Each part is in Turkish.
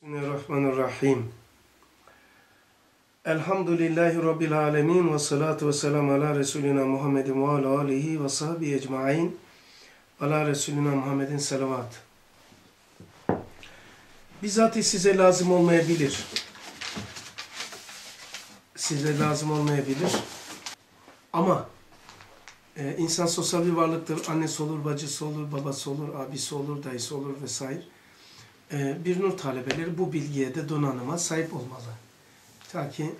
Bismillahirrahmanirrahim. Elhamdülillahi Rabbil alemin ve salatu ve selamu ala Resulina Muhammedin ve ala alihi ve sahbihi ecma'in ve ala Resulina Muhammedin salavat. Bizzat size lazım olmayabilir. Size lazım olmayabilir. Ama insan sosyal bir varlıktır. Annesi olur, bacısı olur, babası olur, abisi olur, dayısı olur vesaire. Bir nur talebeleri bu bilgiye de donanıma sahip olmalı. Ta ki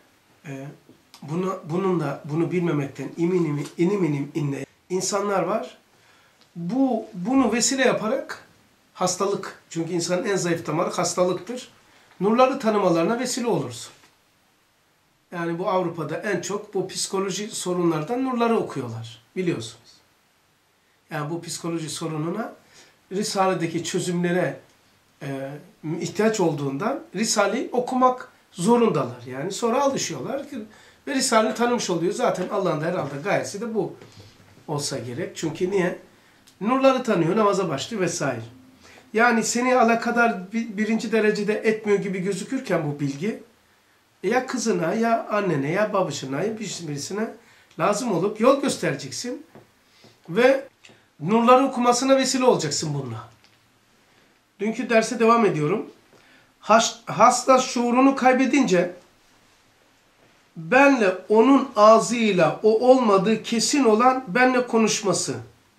bunu bilmemekten inim inle insanlar var. Bunu vesile yaparak hastalık, çünkü insanın en zayıf damarı hastalıktır. Nurları tanımalarına vesile olursun. Yani bu Avrupa'da en çok bu psikoloji sorunlardan nurları okuyorlar. Biliyorsunuz. Yani bu psikoloji sorununa Risale'deki çözümlere ihtiyaç olduğundan Risale'yi okumak zorundalar. Yani sonra alışıyorlar ve Risale'yi tanımış oluyor. Zaten Allah'ın da herhalde gayesi de bu olsa gerek. Çünkü niye? Nurları tanıyor, namaza başlıyor vesaire. Yani seni alakadar birinci derecede etmiyor gibi gözükürken bu bilgi ya kızına ya annene ya babasına ya birisine lazım olup yol göstereceksin ve nurları okumasına vesile olacaksın bununla. Dünkü derse devam ediyorum. Hasta şuurunu kaybedince benle onun ağzıyla o olmadığı kesin olan benle konuşması.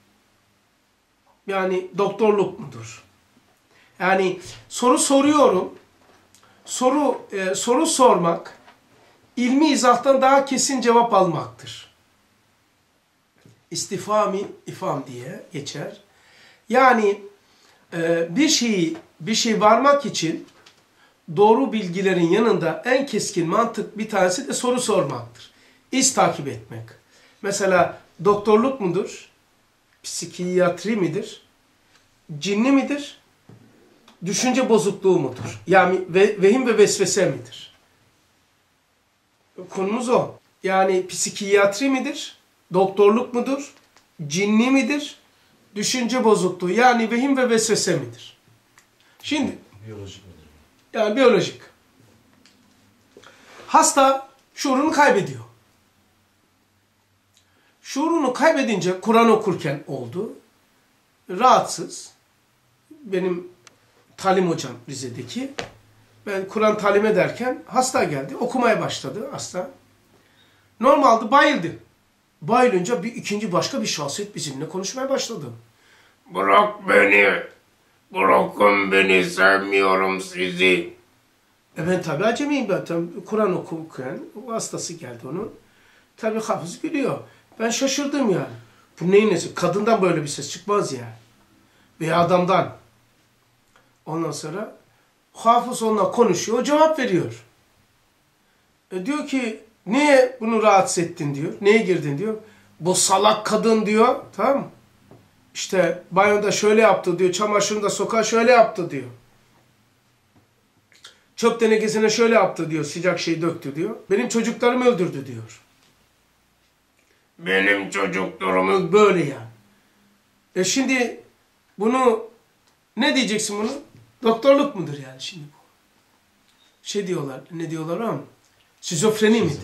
Yani doktorluk mudur? Yani soru soruyorum. Soru sormak ilmi izahtan daha kesin cevap almaktır. İstifami ifam diye geçer. Yani bir şey varmak için doğru bilgilerin yanında en keskin mantık bir tanesi de soru sormaktır. İz takip etmek. Mesela doktorluk mudur? Psikiyatri midir? Cinni midir? Düşünce bozukluğu mudur? Yani vehim ve vesvese midir? Konumuz o. Yani psikiyatri midir? Doktorluk mudur? Cinni midir? Düşünce bozukluğu yani vehim ve vesvese midir? Şimdi biyolojik midir? Yani biyolojik. Hasta şuurunu kaybediyor. Şuurunu kaybedince Kur'an okurken oldu. Rahatsız. Benim talim hocam Rize'deki. Ben Kur'an talim ederken hasta geldi. Okumaya başladı hasta. Normalde bayıldı. Bayılınca başka bir şahsiyet bizimle konuşmaya başladı. Bırak beni. Bırakın beni, sevmiyorum sizi. Ben tabi acemiyim ben. Kur'an okurken hastası geldi onun. Tabi hafız gülüyor. Ben şaşırdım yani. Bu neyin nesi? Kadından böyle bir ses çıkmaz ya. Veya adamdan. Ondan sonra hafız onunla konuşuyor, cevap veriyor. Diyor ki, niye bunu rahatsız ettin diyor. Neye girdin diyor. Bu salak kadın diyor. Tamam mı? İşte banyoda şöyle yaptı diyor. Çamaşırını da sokağa şöyle yaptı diyor. Çöp tenekesine şöyle yaptı diyor. Sıcak şey döktü diyor. Benim çocuklarımı öldürdü diyor. Benim çocuklarımı böyle yani. Şimdi bunu ne diyeceksin bunu? Doktorluk mudur yani şimdi bu? Şey diyorlar. Ne diyorlar ama? Şizofreni midir?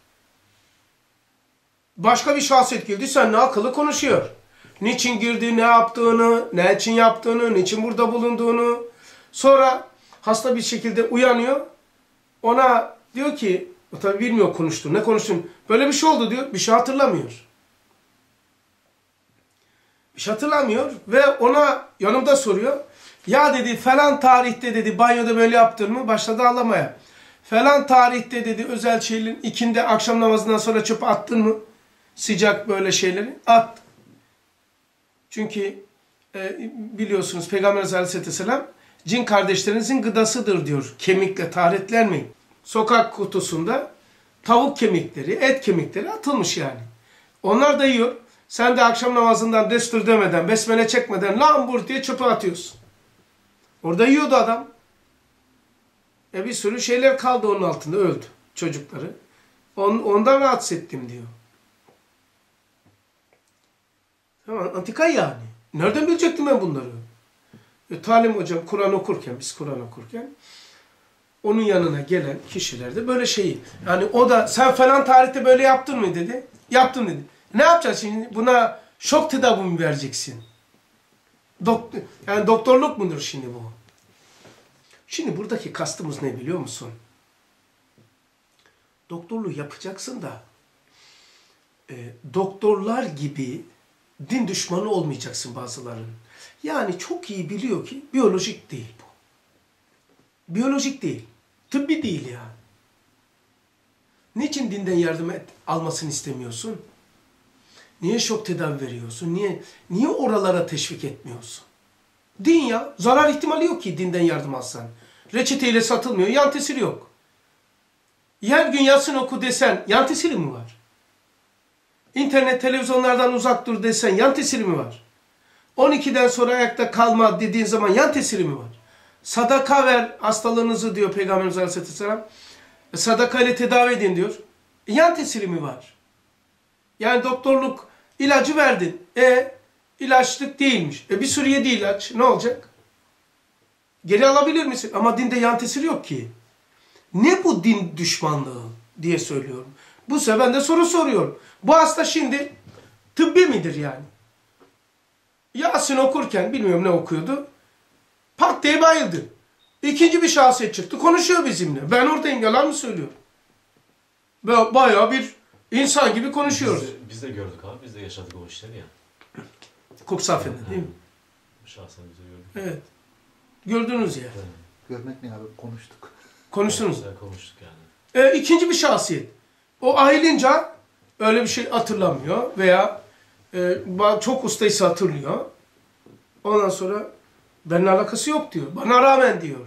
Başka bir şahsiyet girdi. Sen ne akıllı konuşuyor. Niçin girdi, ne yaptığını, ne için yaptığını, niçin burada bulunduğunu. Sonra hasta bir şekilde uyanıyor. Ona diyor ki, o tabi bilmiyor konuştuğunu, ne konuştuğunu. Böyle bir şey oldu diyor, bir şey hatırlamıyor. Bir şey hatırlamıyor ve ona yanımda soruyor. Ya dedi falan tarihte dedi banyoda böyle yaptın mı? Başladı ağlamaya. Falan tarihte dedi özel şeylerin ikindi akşam namazından sonra çöpe attın mı? Sıcak böyle şeyleri at. Çünkü biliyorsunuz Peygamber Aleyhisselam cin kardeşlerinizin gıdasıdır diyor. Kemikle taharetlenmeyin. Sokak kutusunda tavuk kemikleri, et kemikleri atılmış yani. Onlar da yiyor. Sen de akşam namazından destur demeden, besmele çekmeden lambur diye çöpe atıyorsun. Orada yiyordu adam. Bir sürü şeyler kaldı onun altında, öldü çocukları. Ondan rahatsız ettim diyor. Tamam, antika yani. Nereden bilecektim ben bunları? Talim hocam Kur'an okurken, biz Kur'an okurken onun yanına gelen kişilerde böyle şeyi, yani o da sen falan tarihte böyle yaptın mı dedi. Yaptım dedi. Ne yapacağız şimdi? Buna şok tedavi mi vereceksin? Yani doktorluk mudur şimdi bu? Şimdi buradaki kastımız ne biliyor musun? Doktorluğu yapacaksın da doktorlar gibi din düşmanı olmayacaksın bazılarının. Yani çok iyi biliyor ki biyolojik değil bu. Biyolojik değil. Tıbbi değil yani. Niçin dinden yardım almasını istemiyorsun? Niye şok tedavi veriyorsun? Niye oralara teşvik etmiyorsun? Din ya. Zarar ihtimali yok ki dinden yardım alsan. Reçeteyle satılmıyor. Yan tesiri yok. Her gün yatsın oku desen yan tesiri mi var? İnternet, televizyonlardan uzak dur desen yan tesiri mi var? 12'den sonra ayakta kalma dediğin zaman yan tesiri mi var? Sadaka ver hastalığınızı diyor Peygamberimiz Aleyhisselam. Sadaka ile tedavi edin diyor. Yan tesiri mi var? Yani doktorluk ilacı verdin. İlaçlık değilmiş. Bir sürü yedi ilaç. Ne olacak? Geri alabilir misin? Ama dinde yan tesiri yok ki. Ne bu din düşmanlığı diye söylüyorum. Bu sefer ben de soru soruyorum. Bu hasta şimdi tıbbi midir yani? Yasin okurken bilmiyorum ne okuyordu. Pat diye bayıldı. İkinci bir şahsiyet çıktı. Konuşuyor bizimle. Ben oradayım. Yalan mı söylüyorum? Bayağı bir insan gibi konuşuyoruz. Biz de gördük abi. Biz de yaşadık o işleri ya. Kuksafede değil mi? Şahsen biz de gördük. Evet. Gördünüz ya. Evet. Görmek ne abi? Konuştuk. Konuştuk yani. İkinci bir şahsiyet. O ayrılınca öyle bir şey hatırlamıyor veya çok ustaysa hatırlıyor. Ondan sonra benimle alakası yok diyor. Bana rağmen diyor.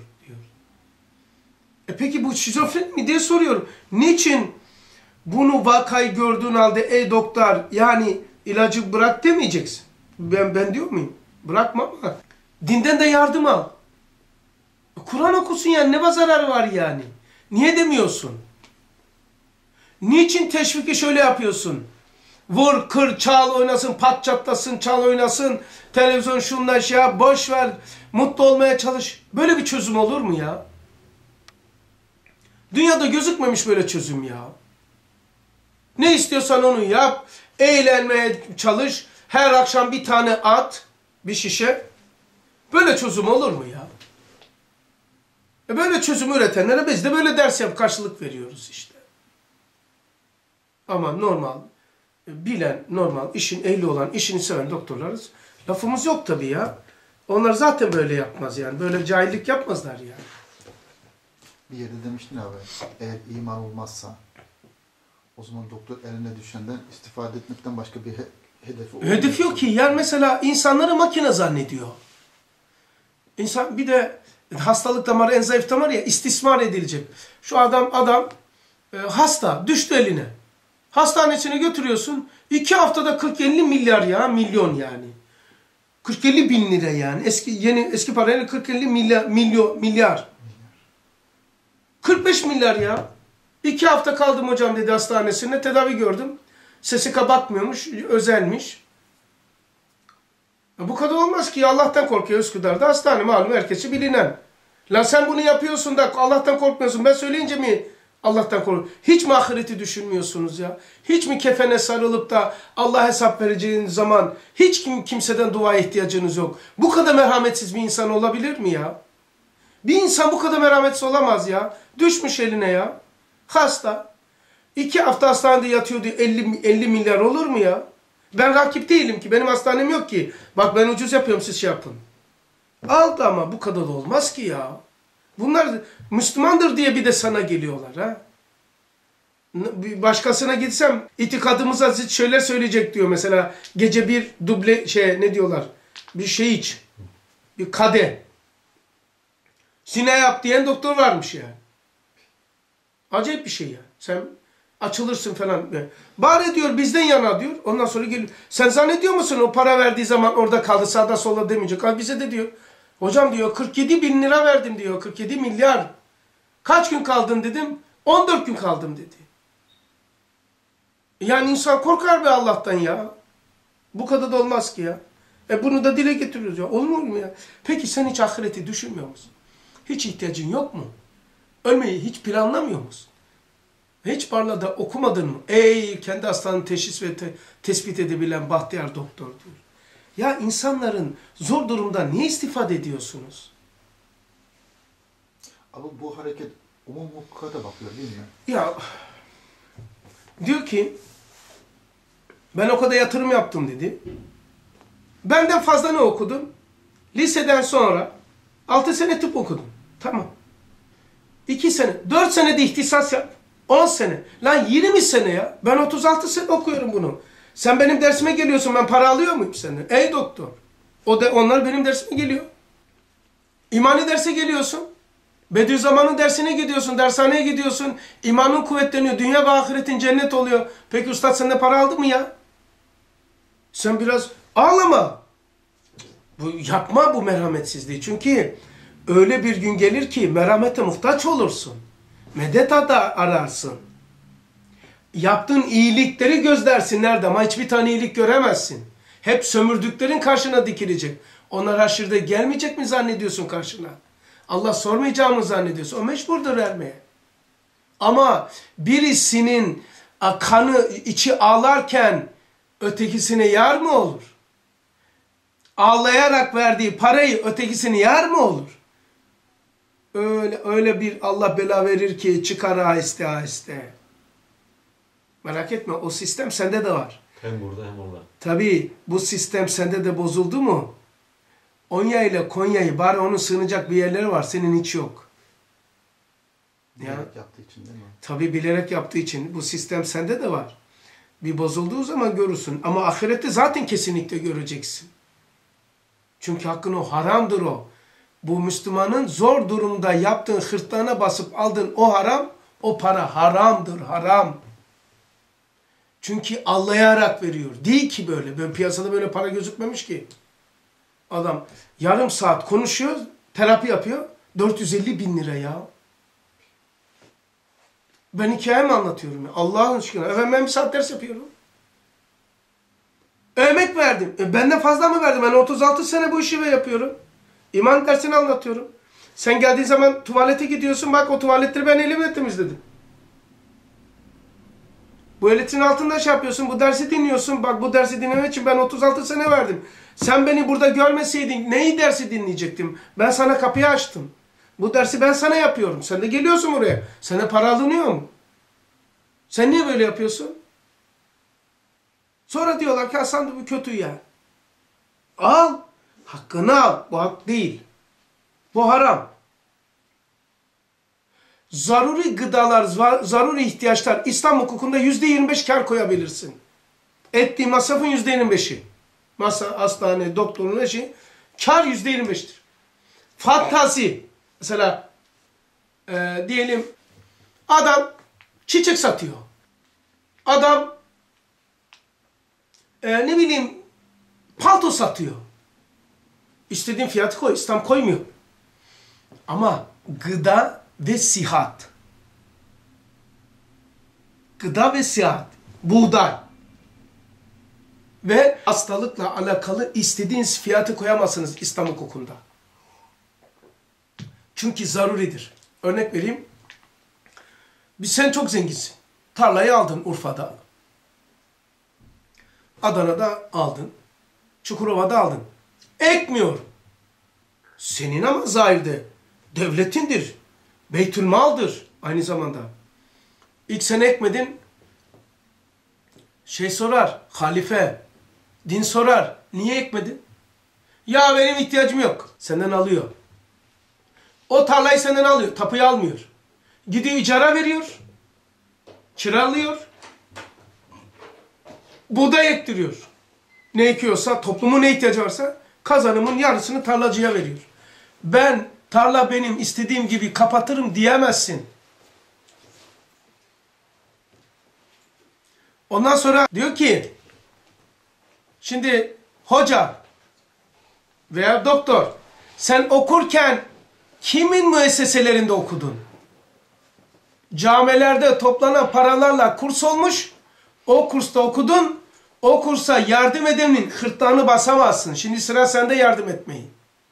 Peki bu şizofren mi diye soruyorum. Niçin bunu vakayı gördüğün halde ey doktor yani ilacı bırak demeyeceksin. Ben diyor muyum? Bırakma ama dinden de yardım al. Kur'an okusun yani ne zararı var yani? Niye demiyorsun? Niçin teşviki şöyle yapıyorsun? Vur, kır, çal oynasın, pat çatlasın, çal oynasın, televizyon şundan şey yap, boş ver, mutlu olmaya çalış. Böyle bir çözüm olur mu ya? Dünyada gözükmemiş böyle çözüm ya. Ne istiyorsan onu yap, eğlenmeye çalış, her akşam bir tane at, bir şişe. Böyle çözüm olur mu ya? Böyle çözüm üretenlere biz de böyle ders yap, karşılık veriyoruz işte. Ama normal, bilen, normal, işin ehli olan, işini seven doktorlarız. Lafımız yok tabii ya. Onlar zaten böyle yapmaz yani. Böyle cahillik yapmazlar yani. Bir yerde demiştin abi, eğer iman olmazsa o zaman doktor eline düşenden istifade etmekten başka bir hedefi olmuyor. Hedef yok ki. Yani mesela insanları makine zannediyor. İnsan bir de hastalık damarı en zayıf damar ya istismar edilecek. Şu adam hasta düştü eline. Hastanesine götürüyorsun. 2 haftada 40-50 milyar ya milyon yani. 40-50 bin lira yani. Eski parayla 40-50 milyar. 45 milyar ya. 2 hafta kaldım hocam dedi hastanesinde. Tedavi gördüm. Sesi kapatmıyormuş. Özelmiş. Bu kadar olmaz ki. Allah'tan korkuyor Üsküdar'da. Hastane malum herkesi bilinen. Lan sen bunu yapıyorsun da Allah'tan korkmuyorsun. Ben söyleyince mi Allah'tan korkuyorsun? Hiç mi ahireti düşünmüyorsunuz ya? Hiç mi kefene sarılıp da Allah hesap vereceğiniz zaman hiç kimseden dua ihtiyacınız yok? Bu kadar merhametsiz bir insan olabilir mi ya? Bir insan bu kadar merhametsiz olamaz ya. Düşmüş eline ya. Hasta. 2 hafta hastanede yatıyor diye 50 milyar olur mu ya? Ben rakip değilim ki. Benim hastanem yok ki. Bak ben ucuz yapıyorum siz şey yapın. Aldı ama bu kadar da olmaz ki ya. Bunlar Müslümandır diye bir de sana geliyorlar ha. Başkasına gitsem itikadımıza zıt şeyler söyleyecek diyor mesela. Gece bir duble ne diyorlar? Bir şey iç. Bir kadeh. Zina yap diyen doktor varmış yani. Acayip bir şey ya. Sen açılırsın falan. Bari diyor bizden yana diyor. Ondan sonra geliyor. Sen zannediyor musun o para verdiği zaman orada kaldı sağda solda demeyecek. Abi bize de diyor. Hocam diyor 47 bin lira verdim diyor. 47 milyar. Kaç gün kaldın dedim. 14 gün kaldım dedi. Yani insan korkar be Allah'tan ya. Bu kadar da olmaz ki ya. Bunu da dile getiriyoruz ya. Olmuyor mu ya? Peki sen hiç ahireti düşünmüyor musun? Hiç ihtiyacın yok mu? Ölmeyi hiç planlamıyor musun? Hiç parlada okumadın mı? Ey kendi hastalığını teşhis ve tespit edebilen bahtiyar doktor diyor. Ya insanların zor durumda niye istifade ediyorsunuz? Ama bu hareket umum hukukata bakıyor değil mi? Ya diyor ki ben o kadar yatırım yaptım dedi. Benden fazla ne okudum? Liseden sonra 6 sene tıp okudum. Tamam. 2 sene, 4 sene de ihtisas yap. 10 sene. Lan 20 sene ya. Ben 36 sene okuyorum bunu. Sen benim dersime geliyorsun. Ben para alıyor muyum senden? Ey doktor. Onlar benim dersime geliyor. İmani derse geliyorsun. Bediüzzaman'ın dersine gidiyorsun. Dershaneye gidiyorsun. İmanın kuvvetleniyor. Dünya ve ahiretin cennet oluyor. Peki ustad senden para aldı mı ya? Sen biraz ağlama. Yapma bu merhametsizliği. Çünkü öyle bir gün gelir ki merhamete muhtaç olursun. Medet ararsın. Yaptığın iyilikleri gözlersin nerede ama hiçbir tane iyilik göremezsin. Hep sömürdüklerin karşına dikilecek. Onlar haşirde gelmeyecek mi zannediyorsun karşına? Allah sormayacağını zannediyorsun. O mecburdur vermeye. Ama birisinin kanı içi ağlarken ötekisine yar mı olur? Ağlayarak verdiği parayı ötekisine yar mı olur? Öyle bir Allah bela verir ki çıkar aheste aheste. Merak etme o sistem sende de var. Hem burada hem orada. Tabii bu sistem sende de bozuldu mu? Onya ile Konya'yı bari onun sığınacak bir yerleri var. Senin hiç yok. Bilerek yaptığı için değil mi? Tabii bilerek yaptığı için bu sistem sende de var. Bir bozulduğu zaman görürsün. Ama ahirette zaten kesinlikle göreceksin. Çünkü hakkın o haramdır o. Bu Müslümanın zor durumda yaptığın hırtlağına basıp aldığın o haram, o para haramdır, haram. Çünkü allayarak veriyor. Değil ki böyle. Ben piyasada böyle para gözükmemiş ki. Adam yarım saat konuşuyor, terapi yapıyor. 450 bin lira ya. Ben hikayemi anlatıyorum ya. Allah'ın aşkına. Efendim ben bir saat ders yapıyorum. Emek verdim. Benden fazla mı verdim? Ben 36 sene bu işi yapıyorum. İman dersini anlatıyorum. Sen geldiğin zaman tuvalete gidiyorsun. Bak o tuvaletleri ben elimle temizledim. Bu elektriğin altında şey yapıyorsun. Bu dersi dinliyorsun. Bak bu dersi dinlemek için ben 36 sene verdim. Sen beni burada görmeseydin neyi dersi dinleyecektim? Ben sana kapıyı açtım. Bu dersi ben sana yapıyorum. Sen de geliyorsun buraya. Sana para alınıyor mu? Sen niye böyle yapıyorsun? Sonra diyorlar ki Hasan bu kötü ya. Al. Hakkını al. Bu hak değil. Bu haram. Zaruri gıdalar, zaruri ihtiyaçlar İslam hukukunda %25 kar koyabilirsin. Ettiği masrafın %25'i. Hastane, doktorun eşi. Kar %25'tir. Fantazi. Mesela diyelim adam çiçek satıyor. Adam ne bileyim palto satıyor. İstediğin fiyatı koy. İslam koymuyor. Ama gıda ve sihat. Gıda ve sihat. Buğday. Ve hastalıkla alakalı istediğiniz fiyatı koyamazsınız İslam hukukunda. Çünkü zaruridir. Örnek vereyim. Sen çok zenginsin. Tarlayı aldın Urfa'da. Adana'da aldın. Çukurova'da aldın. Ekmiyor. Senin ama zahirde. Devletindir. Beytülmaldır aynı zamanda. İlk sene ekmedin. Sorar. Halife. Din sorar. Niye ekmedin? Ya benim ihtiyacım yok. Senden alıyor. O tarlayı senden alıyor. Tapuyu almıyor. Gidiyor icara veriyor. Kiralıyor. Buğday ektiriyor. Ne ekiyorsa, toplumun ne ihtiyacı varsa kazanımın yarısını tarlacıya veriyor. Tarla benim istediğim gibi kapatırım diyemezsin. Ondan sonra diyor ki şimdi hoca veya doktor sen okurken kimin müesseselerinde okudun? Camilerde toplanan paralarla kurs olmuş. O kursta okudun. O kursa yardım edenin hırtlağını basamazsın. Şimdi sıra sende yardım etmeyi.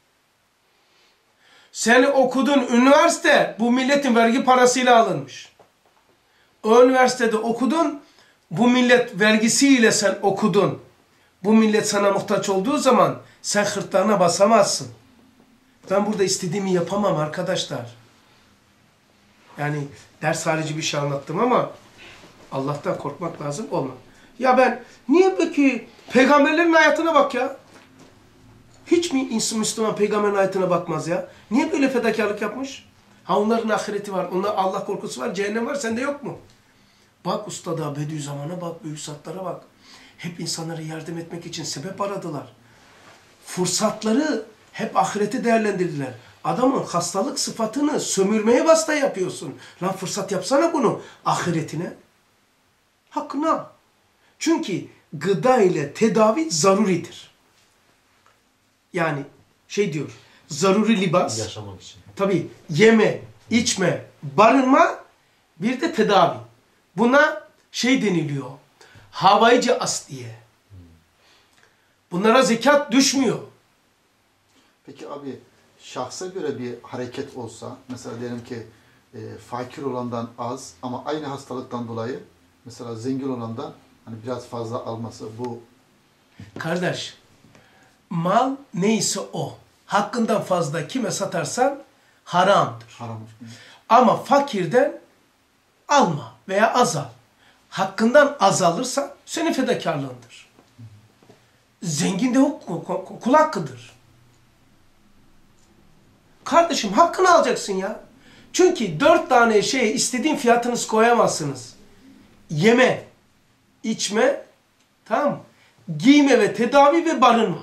Sen okudun üniversite, bu milletin vergi parasıyla alınmış. O üniversitede okudun, bu millet vergisiyle sen okudun. Bu millet sana muhtaç olduğu zaman sen hırtlağına basamazsın. Ben burada istediğimi yapamam arkadaşlar. Yani ders harici bir şey anlattım ama Allah'tan korkmak lazım, olma. Ya ben niye peki peygamberlerin hayatına bak ya. Hiç mi Müslüman peygamberin hayatına bakmaz ya? Niye böyle fedakarlık yapmış? Ha onların ahireti var, onların Allah korkusu var, cehennem var, sende yok mu? Bak ustada, Bediüzzaman'a bak, büyük zatlara bak. Hep insanlara yardım etmek için sebep aradılar. Fırsatları hep ahireti değerlendirdiler. Adamın hastalık sıfatını sömürmeye vasıta yapıyorsun. Lan fırsat yapsana bunu ahiretine. Hakkına. Çünkü gıda ile tedavi zaruridir. Yani şey diyor, zaruri libas. Yaşamak için. Tabii yeme, içme, barınma, bir de tedavi. Buna şey deniliyor, havaycı asliye. Bunlara zekat düşmüyor. Peki abi şahsa göre bir hareket olsa, mesela diyelim ki fakir olandan az ama aynı hastalıktan dolayı mesela zengin olandan hani biraz fazla alması bu. Kardeş, mal neyse o. Hakkından fazla kime satarsan haramdır. Harammış. Ama fakirden alma veya azal. Hakkından azalırsa senin fedakarlığındır. Zengin de kul hakkıdır. Kardeşim hakkını alacaksın ya. Çünkü 4 tane şeye istediğin fiyatınız koyamazsınız. Yeme, içme, tamam mı? Giyme ve tedavi ve barınma.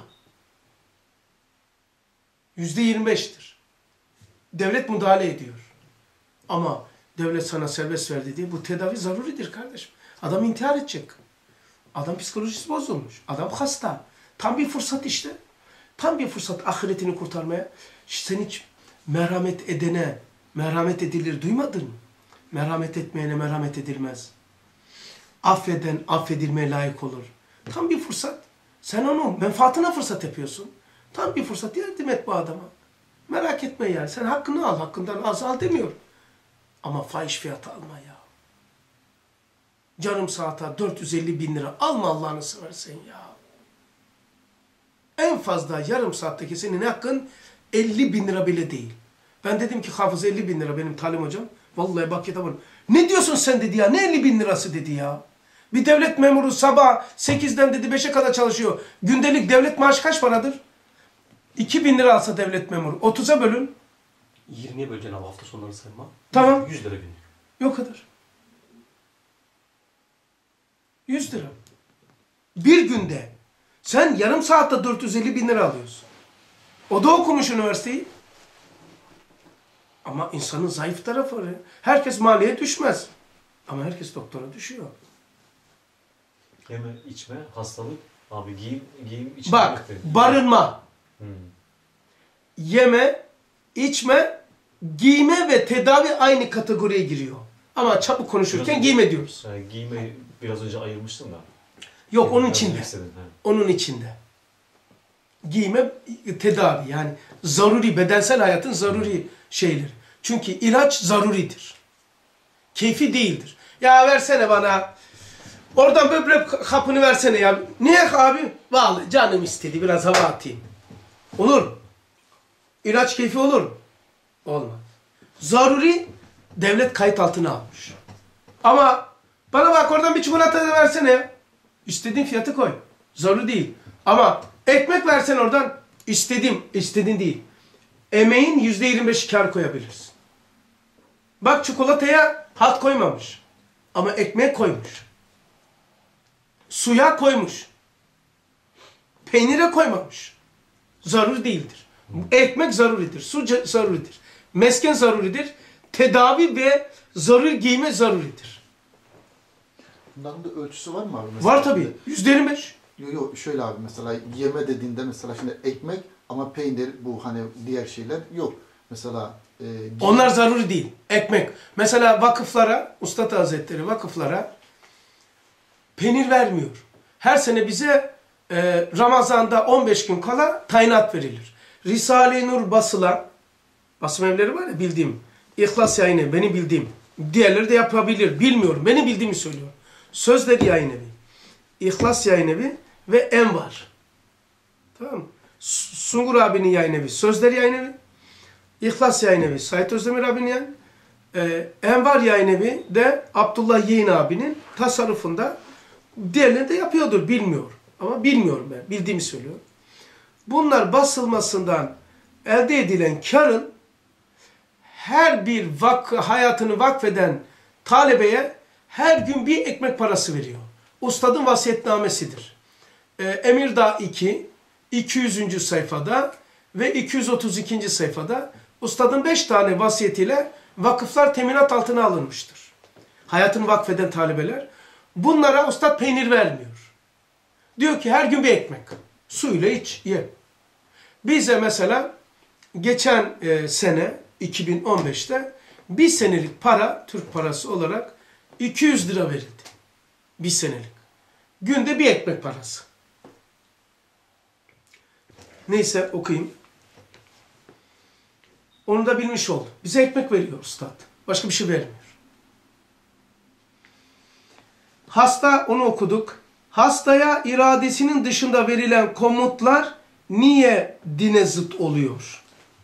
%25'tir. Devlet müdahale ediyor. Ama devlet sana serbest verdi diye bu tedavi zaruridir kardeşim. Adam intihar edecek. Adam psikolojisi bozulmuş. Adam hasta. Tam bir fırsat işte. Tam bir fırsat ahiretini kurtarmaya. Sen hiç merhamet edene merhamet edilir duymadın mı? Merhamet etmeyene merhamet edilmez. Affeden affedilmeye layık olur. Tam bir fırsat. Sen onu menfaatine fırsat yapıyorsun. Tam bir fırsat, yardım et bu adama. Merak etme yani. Sen hakkını al. Hakkından az al demiyor. Ama fahiş fiyatı alma ya. Yarım saate 450 bin lira. Alma Allah'ını seversen ya. En fazla yarım saatteki senin hakkın 50 bin lira bile değil. Ben dedim ki hafız 50 bin lira benim talim hocam. Vallahi bak kitabın. Ne diyorsun sen dedi ya. Ne 50 bin lirası dedi ya. Bir devlet memuru sabah 8'den dedi 5'e kadar çalışıyor. Gündelik devlet maaşı kaç paradır? 2 bin lira alsa devlet memuru. 30'a bölün. 20'ye böleceğin abi hafta sonları sayma. Tamam. 100 lira günlük. Yok kadar. 100 lira. Bir günde sen yarım saatte 450 bin lira alıyorsun. O da okumuş üniversiteyi. Ama insanın zayıf tarafı var. Herkes maliye düşmez. Ama herkes doktora düşüyor. Yeme, içme, hastalık, abi giyim, içme. Bak, barınma, Hmm. yeme, içme, giyme ve tedavi aynı kategoriye giriyor. Ama çabuk konuşurken giyme diyoruz. Giymeyi biraz önce ayırmıştım da. Yok, onun Biraz içinde. istedim, he. Onun içinde. Giyme, tedavi, yani zaruri, bedensel hayatın zaruri şeyleri. Çünkü ilaç zaruridir. Keyfi değildir. Ya versene bana, oradan böbrek kapını versene ya. Niye abi? Vallahi canım istedi, biraz hava atayım. Olur. İlaç keyfi olur mu? Olmaz. Zaruri, devlet kayıt altına almış. Ama bana bak oradan bir çikolata da versene ya. İstediğin fiyatı koy. Zaruri değil. Ama ekmek versen oradan, istediğin değil. Emeğin %25 kar koyabilirsin. Bak çikolataya hat koymamış. Ama ekmeğe koymuş. Suya koymuş. Peynire koymamış. Zaruri değildir. Ekmek zaruridir. Su zaruridir. Mesken zaruridir. Tedavi ve zaruri giyme zaruridir. Bunların da ölçüsü var mı abi? Mesela Var tabii. %25. Yok şöyle abi, mesela yeme dediğinde mesela şimdi ekmek ama peynir, bu hani diğer şeyler yok. Mesela Onlar zaruri değil. Ekmek. Mesela vakıflara, Üstad Hazretleri vakıflara peynir vermiyor. her sene bize Ramazan'da 15 gün kala tayinat verilir. Risale-i Nur basılan, basım evleri var ya bildiğim, İhlas Yayın Evi benim bildiğim, diğerleri de yapabilir bilmiyorum, benim bildiğimi söylüyorum. Sözleri Yayın Evi, İhlas Yayın Evi ve Envar. Tamam mı? Sungur abinin Yayın Evi, Sözleri Yayın Evi, İhlas Yayın Evi, Said Özdemir abinin Yayın Evi, Envar Yayın Evi de Abdullah Yeğin abinin tasarrufunda, diğerleri de yapıyordur bilmiyorum. Ama bilmiyorum ben, bildiğimi söylüyorum. Bunlar basılmasından elde edilen karın her bir hayatını vakfeden talebeye her gün bir ekmek parası veriyor. Ustadın vasiyetnamesidir. Emirdağ 2, 200. sayfada ve 232. sayfada ustadın 5 tane vasiyetiyle vakıflar teminat altına alınmıştır. Hayatını vakfeden talebeler. Bunlara ustad peynir vermiyor. Diyor ki her gün bir ekmek. Suyla iç, ye. Bize mesela geçen sene 2015'te bir senelik para, Türk parası olarak 200 lira verildi. Bir senelik. Günde bir ekmek parası. Neyse okuyayım. Onu da bilmiş oldum. Bize ekmek veriyor ustad. Başka bir şey vermiyor. Hasta, onu okuduk. Hastaya iradesinin dışında verilen komutlar niye dine zıt oluyor?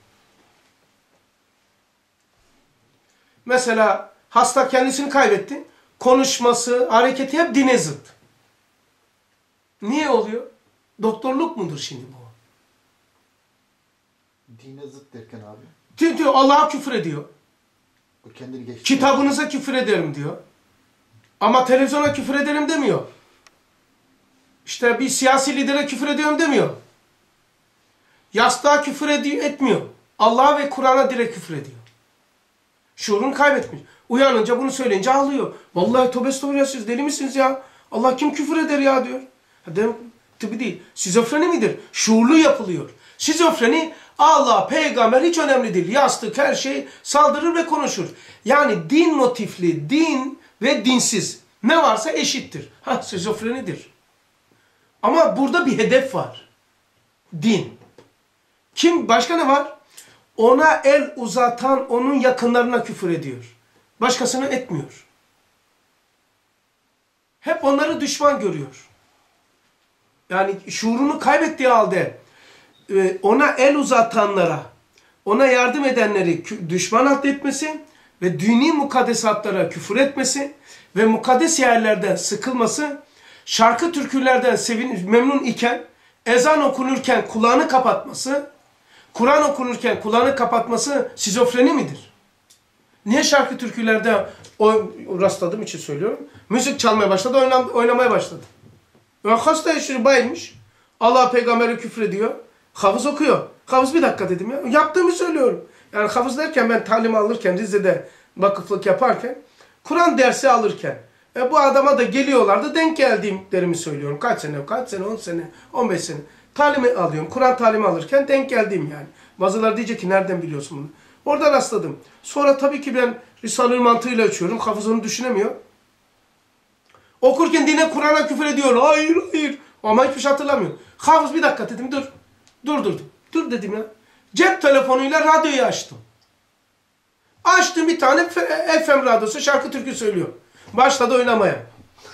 Mesela hasta kendisini kaybetti. Konuşması, hareketi hep dine zıt. Niye oluyor? Doktorluk mudur şimdi bu? Dine zıt derken abi. Diyor Allah'a küfür ediyor. O kendini geçti. Kitabınıza küfür ederim diyor. Ama televizyona küfür ederim demiyor. İşte bir siyasi lidere küfür ediyorum demiyor. Yastığa küfür etmiyor. Allah'a ve Kur'an'a direkt küfür ediyor. Şuurunu kaybetmiş. Uyanınca bunu söyleyince ağlıyor. Vallahi tövbe estağfurullah siz deli misiniz ya? Allah kim küfür eder ya diyor. Tabi değil. Şizofreni midir? Şuurlu yapılıyor. Şizofreni Allah, peygamber hiç önemli değil. Yastık her şey saldırır ve konuşur. Yani din motifli, din ve dinsiz. Ne varsa eşittir. Şizofrenidir. Ama burada bir hedef var. Din. Kim? Başka ne var? Ona el uzatan onun yakınlarına küfür ediyor. Başkasına etmiyor. Hep onları düşman görüyor. Yani şuurunu kaybettiği halde ona el uzatanlara, ona yardım edenleri düşman addetmesi ve dini mukaddesatlara küfür etmesi ve mukaddes yerlerden sıkılması, şarkı türkülerden memnun iken, ezan okunurken kulağını kapatması, Kur'an okunurken kulağını kapatması şizofreni midir? Niye şarkı türkülerde rastladığım için söylüyorum. Müzik çalmaya başladı, oynamaya başladı. Hasta yaşıyor, bayılmış. Allah peygamberi küfür ediyor. Hafız okuyor. Hafız bir dakika dedim ya. Yaptığımı söylüyorum. Yani hafız derken ben talim alırken, Rize'de vakıflık yaparken, Kur'an dersi alırken, bu adama da geliyorlardı, denk geldiğimlerimi söylüyorum. Kaç sene, 10 sene, 15 sene. Talimi alıyorum. Kur'an talimi alırken denk geldiğim yani. Bazıları diyecek ki nereden biliyorsun bunu? Orada rastladım. Sonra tabii ki ben Risale-i mantığıyla açıyorum. Hafız onu düşünemiyor. Okurken dine Kur'an'a küfür ediyor. Hayır, hayır. Ama hiçbir şey hatırlamıyor. Hafız bir dakika dedim, dur. Dur dedim ya. Cep telefonuyla radyoyu açtım. Açtım bir tane FM radyosu şarkı türkü söylüyor. Başladı oynamaya.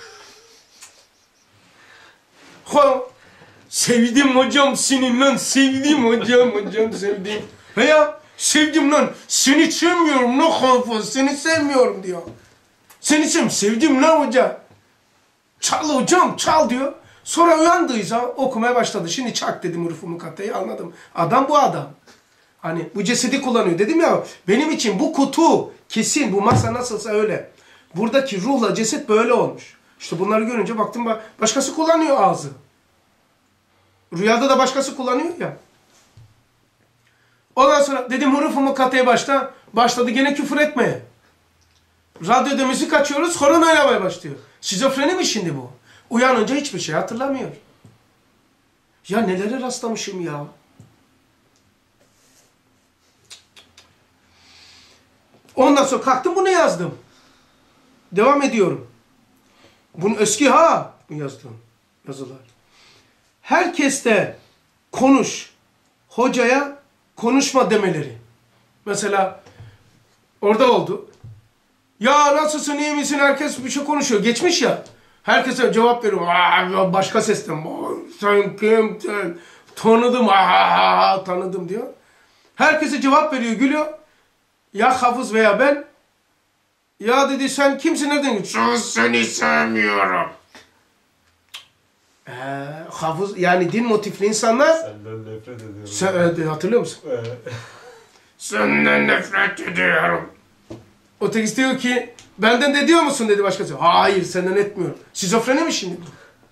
Sevdim hocam senin lan, sevdim hocam sevdim. Ya sevdim lan, seni sevmiyorum lan hafız, seni sevmiyorum diyor. Seni sevdim lan hoca. Çal hocam, çal diyor. Sonra uyandıysa okumaya başladı. Şimdi çak dedim hurufu mukatteyi, anladım. Adam bu adam. Hani bu cesedi kullanıyor. Dedim ya benim için bu kutu kesin, bu masa nasılsa öyle. Buradaki ruhla ceset böyle olmuş. İşte bunları görünce baktım başkası kullanıyor ağzı. Rüyada da başkası kullanıyor ya. Ondan sonra dedim hurufu mukatteyi başladı gene küfür etmeye. Radyoda müzik açıyoruz, horon oynamaya başlıyor. Şizofreni mi şimdi bu? Uyanınca hiçbir şey hatırlamıyor. Ya nelere rastlamışım ya. Ondan sonra kalktım bunu yazdım. Devam ediyorum. Bunun eski bu yazdığım. yazılar. Herkeste konuş, hocaya konuşma demeleri. Mesela orada oldu. Ya nasılsın, iyi misin? Herkes bir şey konuşuyor. Geçmiş ya. Herkese cevap veriyor. Başka sesten. Sen kimsin? Tanıdım. Tanıdım diyor. Herkese cevap veriyor, gülüyor. Ya hafız veya ben. Ya dedi sen kimsin, nereden? Sus, seni sevmiyorum. Hafız yani din motifli insanlar. Senden nefret ediyorum. Sen, hatırlıyor musun? Senden nefret ediyorum. Ötekisi diyor ki benden de diyor musun dedi başkası. Hayır senden etmiyorum. Şizofreni mi şimdi?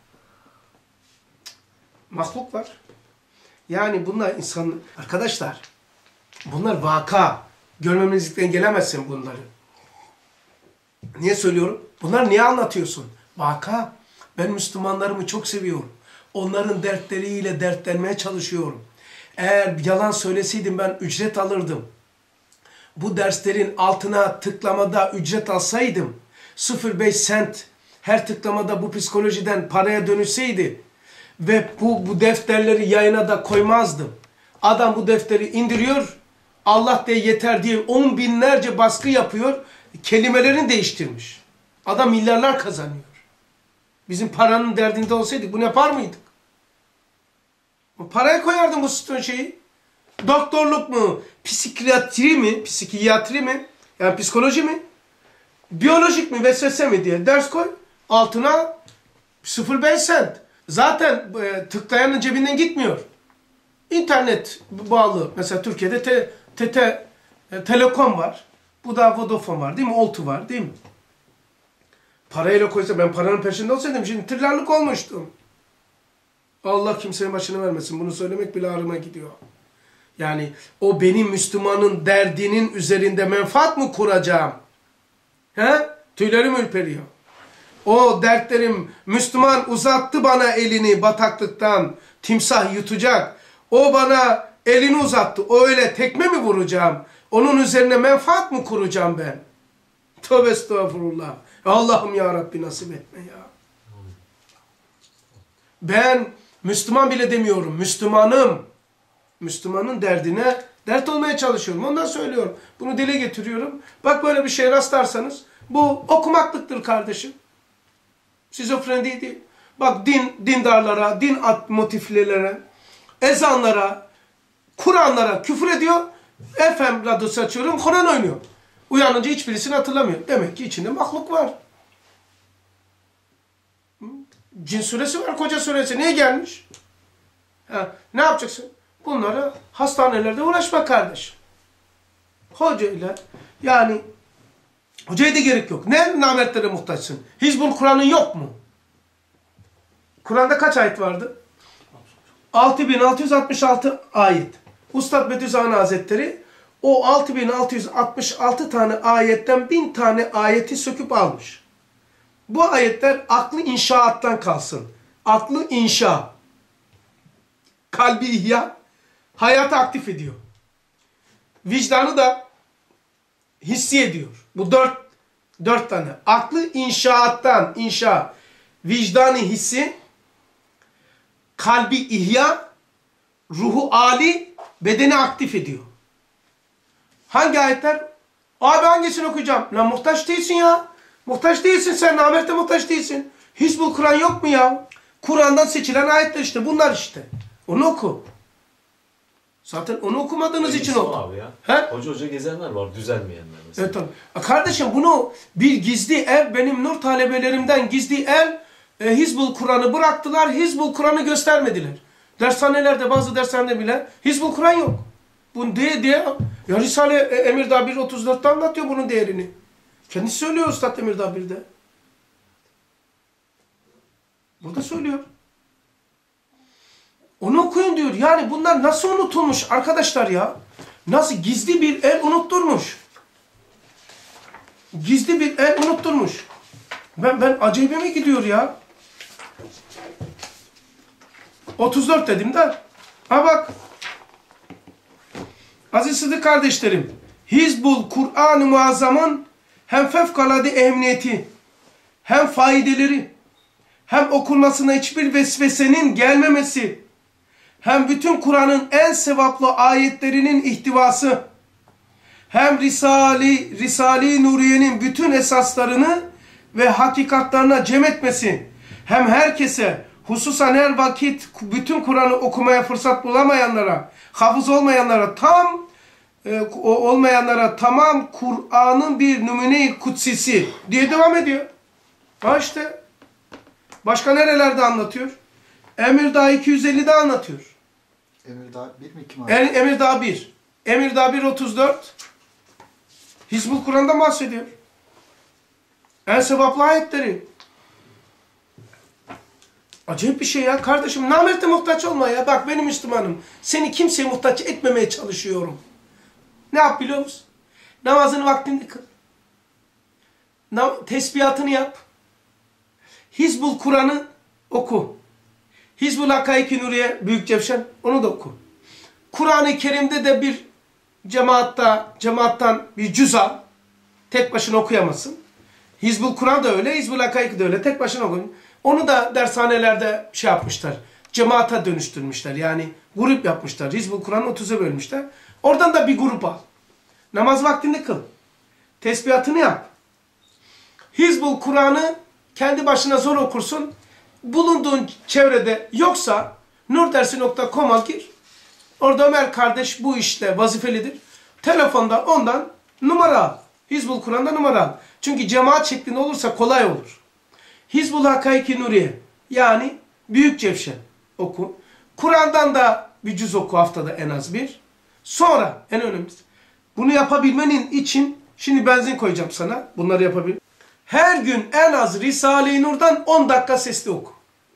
Mahluk var. Yani bunlar insan... Arkadaşlar bunlar vaka. Görmemezlikten gelemezsin bunları. Niye söylüyorum? Bunlar niye anlatıyorsun? Vaka. Ben Müslümanlarımı çok seviyorum. Onların dertleriyle dertlenmeye çalışıyorum. Eğer yalan söyleseydim ben ücret alırdım. Bu derslerin altına tıklamada ücret alsaydım, 0,5 sent her tıklamada bu psikolojiden paraya dönüşseydi ve bu defterleri yayına da koymazdım. Adam bu defteri indiriyor, Allah diye yeter diye 10 binlerce baskı yapıyor, kelimelerini değiştirmiş. Adam milyarlar kazanıyor. Bizim paranın derdinde olsaydık bunu yapar mıydık? Paraya koyardım bu sütun şeyi. Doktorluk mu? Psikiyatri mi? Psikiyatri mi? Yani psikoloji mi? Biyolojik mi? Vesvese mi diye ders koy. Altına 0,5 sent. Zaten tıklayanın cebinden gitmiyor. İnternet bağlı. Mesela Türkiye'de Telekom var. Bu da Vodafone var değil mi? Oltu var değil mi? Parayla koysa ben paranın peşinde olsaydım şimdi trilyarlık olmuştum. Allah kimsenin başını vermesin. Bunu söylemek bile ağrıma gidiyor. Yani o benim Müslümanın derdinin üzerinde menfaat mı kuracağım? He? Tüylerim ürperiyor. O dertlerim, Müslüman uzattı bana elini bataklıktan, timsah yutacak. O bana elini uzattı. O öyle tekme mi vuracağım? Onun üzerine menfaat mı kuracağım ben? Tövbe estağfurullah. Allah'ım ya Rabbi nasip etme ya. Ben Müslüman bile demiyorum. Müslümanım. Müslümanın derdine dert olmaya çalışıyorum. Ondan söylüyorum. Bunu dile getiriyorum. Bak böyle bir şey rastlarsanız bu okumaklıktır kardeşim. Şizofreni değil. Bak dindarlara, din motiflilere, ezanlara, Kur'anlara küfür ediyor. FM radyosu açıyorum, Kur'an oynuyor. Uyanınca hiçbirisini hatırlamıyor. Demek ki içinde mahluk var. Cin suresi var, koca suresi. Niye gelmiş? Ne yapacaksın? Bunlara hastanelerde uğraşma kardeşim. Hocayla yani hocaya da gerek yok. Ne nametlere muhtaçsın? Hizbul Kur'an'ın yok mu? Kur'an'da kaç ayet vardı? 6666 ayet. Ustad Bediüzzaman Hazretleri o 6666 tane ayetten 1000 tane ayeti söküp almış. Bu ayetler aklı inşaattan kalsın. Aklı inşa. Kalbi ihya. Hayatı aktif ediyor. Vicdanı da hissi ediyor. Bu dört tane. Aklı inşaattan, inşa. Vicdanı hissi. Kalbi ihya. Ruhu âli. Bedeni aktif ediyor. Hangi ayetler? Abi hangisini okuyacağım? Lan muhtaç değilsin ya. Muhtaç değilsin sen. Namerte muhtaç değilsin. Hizbul Kur'an yok mu ya? Kur'an'dan seçilen ayetler işte. Bunlar işte. Onu oku. Zaten onu okumadığınız için oldu. Abi ya. He? Hoca gezenler var, düzelmeyenler mesela. Evet tabii. Kardeşim bunu bir gizli el, benim nur talebelerimden gizli el Hizbul Kur'an'ı bıraktılar. Hizbul Kur'an'ı göstermediler. Dershanelerde, bazı dershanede bile Hizbul Kur'an yok. Bunu diye ya Risale Emirdağ 1.34'te anlatıyor bunun değerini. Kendisi söylüyor Üstad Emirdağ 1'de. Burada söylüyor. Onu okuyun diyor. Yani bunlar nasıl unutulmuş arkadaşlar ya? Nasıl gizli bir el unutturmuş. Gizli bir el unutturmuş. Ben acayibime gidiyor ya. 34 dedim de. Ha bak. Aziz Sıdık kardeşlerim. Hizbul Kur'an-ı Muazzam'ın hem fevkalade ehemmiyeti, hem faydeleri, hem okunmasına hiçbir vesvesenin gelmemesi, hem bütün Kur'an'ın en sevaplı ayetlerinin ihtivası, hem Risale-i Nuriye'nin bütün esaslarını ve hakikatlarına cem etmesi, hem herkese, hususan her vakit bütün Kur'an'ı okumaya fırsat bulamayanlara, hafız olmayanlara, tamam Kur'an'ın bir numune-i kutsisi diye devam ediyor. Ha işte. Başka nerelerde anlatıyor? Emirdağ 250'de anlatıyor. Emirdağ 1 mi 2 mi? Emirdağ 1. Emirdağ 1.34. Hizbul Kur'an'da bahsediyor. En sevaplı ayetleri. Acayip bir şey ya kardeşim. Namerte muhtaç olma ya. Bak benim Müslümanım. Seni kimseye muhtaç etmemeye çalışıyorum. Ne yap biliyor musun? Namazını vaktinde kıl. Tesbihatını yap. Hizbul Kur'an'ı oku. Hizbul Hakaik-i Nuriye Büyük Cevşen onu da oku. Kur'an-ı Kerim'de de bir cemaattan bir cüz al. Tek başına okuyamazsın. Hizbul Kur'an da öyle, Hizbul Hakaik de öyle. Tek başına okuyun. Onu da dershanelerde şey yapmışlar. Cemaata dönüştürmüşler. Yani grup yapmışlar. Hizbul Kur'an'ı 30'a bölmüşler. Oradan da bir grup al. Namaz vaktinde kıl. Tesbihatını yap. Hizbul Kur'an'ı kendi başına zor okursun. Bulunduğun çevrede yoksa nurdersi.com'a gir. Orada Ömer kardeş bu işle vazifelidir. Telefonda ondan numara al. Hizbul Kur'an'da numara al. Çünkü cemaat şeklinde olursa kolay olur. Hizbul Hakaik-i Nuriye yani Büyük Cevşen oku. Kur'an'dan da bir cüz oku haftada en az bir. Sonra en önemlisi bunu yapabilmenin için şimdi benzin koyacağım sana. Bunları yapabil. Her gün en az Risale-i Nur'dan 10 dakika sesli oku.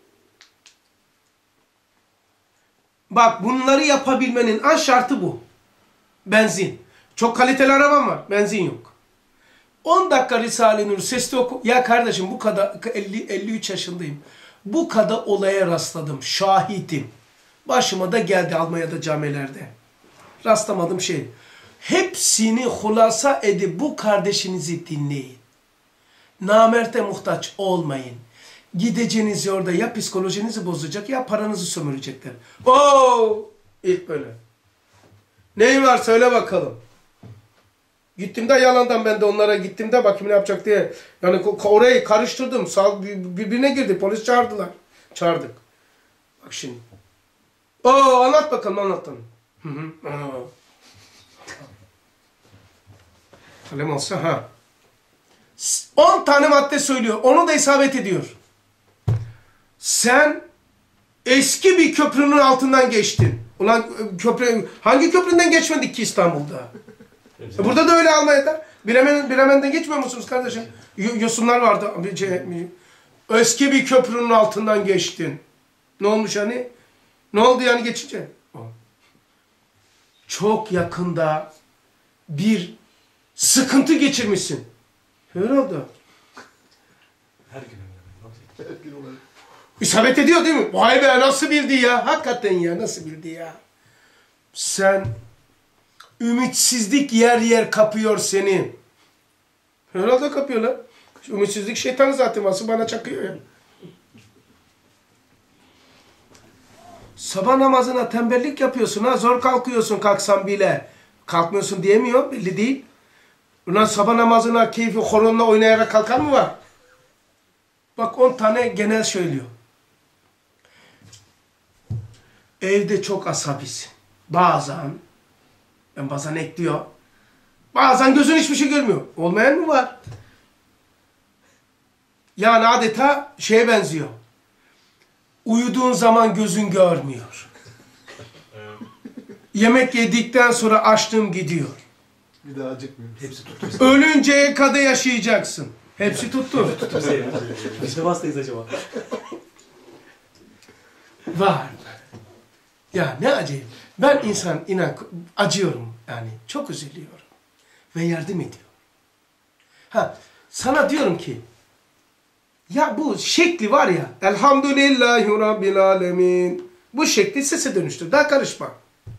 Bak bunları yapabilmenin an şartı bu. Benzin. Çok kaliteli arabam var. Benzin yok. 10 dakika Risale-i Nur sesli oku. Ya kardeşim bu kadar 53 yaşındayım. Bu kadar olaya rastladım. Şahidim. Başıma da geldi Almanya'da camilerde. Rastlamadım şey. Hepsini hulasa edip bu kardeşinizi dinleyin. Namerte muhtaç olmayın. Gideceğiniz orada ya psikolojinizi bozacak ya paranızı sömürecekler. Oo! İlk böyle. Neyin var söyle bakalım. Gittiğimde yalandan ben de onlara gittiğimde bakayım ne yapacak diye. Yani orayı karıştırdım. Birbirine girdi. Polis çağırdılar. Çağırdık. Bak şimdi. Oo anlat bakalım anlatalım. Kalem olsa ha. 10 tane madde söylüyor. Onu da isabet ediyor. Sen eski bir köprünün altından geçtin. Ulan hangi köpründen geçmedik ki İstanbul'da? Burada da öyle Almanya'da. Bremen'den geçmiyor musunuz kardeşim? Yosunlar vardı. Eski bir köprünün altından geçtin. Ne olmuş hani? Ne oldu yani geçince? Çok yakında bir sıkıntı geçirmişsin. Öyle oldu. Her gün öyle. Her gün olarak. İsabet ediyor değil mi? Vay be nasıl bildi ya? Hakikaten ya nasıl bildi ya? Sen ümitsizlik yer yer kapıyor seni. Herhalde kapıyor lan. Ümitsizlik şeytanı zaten asıl bana çakıyor ya. Sabah namazına tembellik yapıyorsun ha. Zor kalkıyorsun kalksan bile. Kalkmıyorsun diyemiyor belli değil. Ulan sabah namazına keyfi horonla oynayarak kalkan mı var? Bak 10 tane genel söylüyor. Evde çok asabisin. Bazen ekliyor. Bazen gözün hiçbir şey görmüyor. Olmayan mı var? Yani adeta şeye benziyor. Uyuduğun zaman gözün görmüyor. Yemek yedikten sonra açlığım gidiyor. Bir daha acıkmıyor. Hepsi tuttu. Ölünceye kadar yaşayacaksın. Hepsi tuttu. Biz de hastayız acaba. Var. Ya ne acayip. Ben inan acıyorum yani. Çok üzülüyorum. Ve yardım ediyorum. Ha, sana diyorum ki ya bu şekli var ya Elhamdülillahi Rabbil Alemin. Bu şekli sese dönüştür. Daha karışma.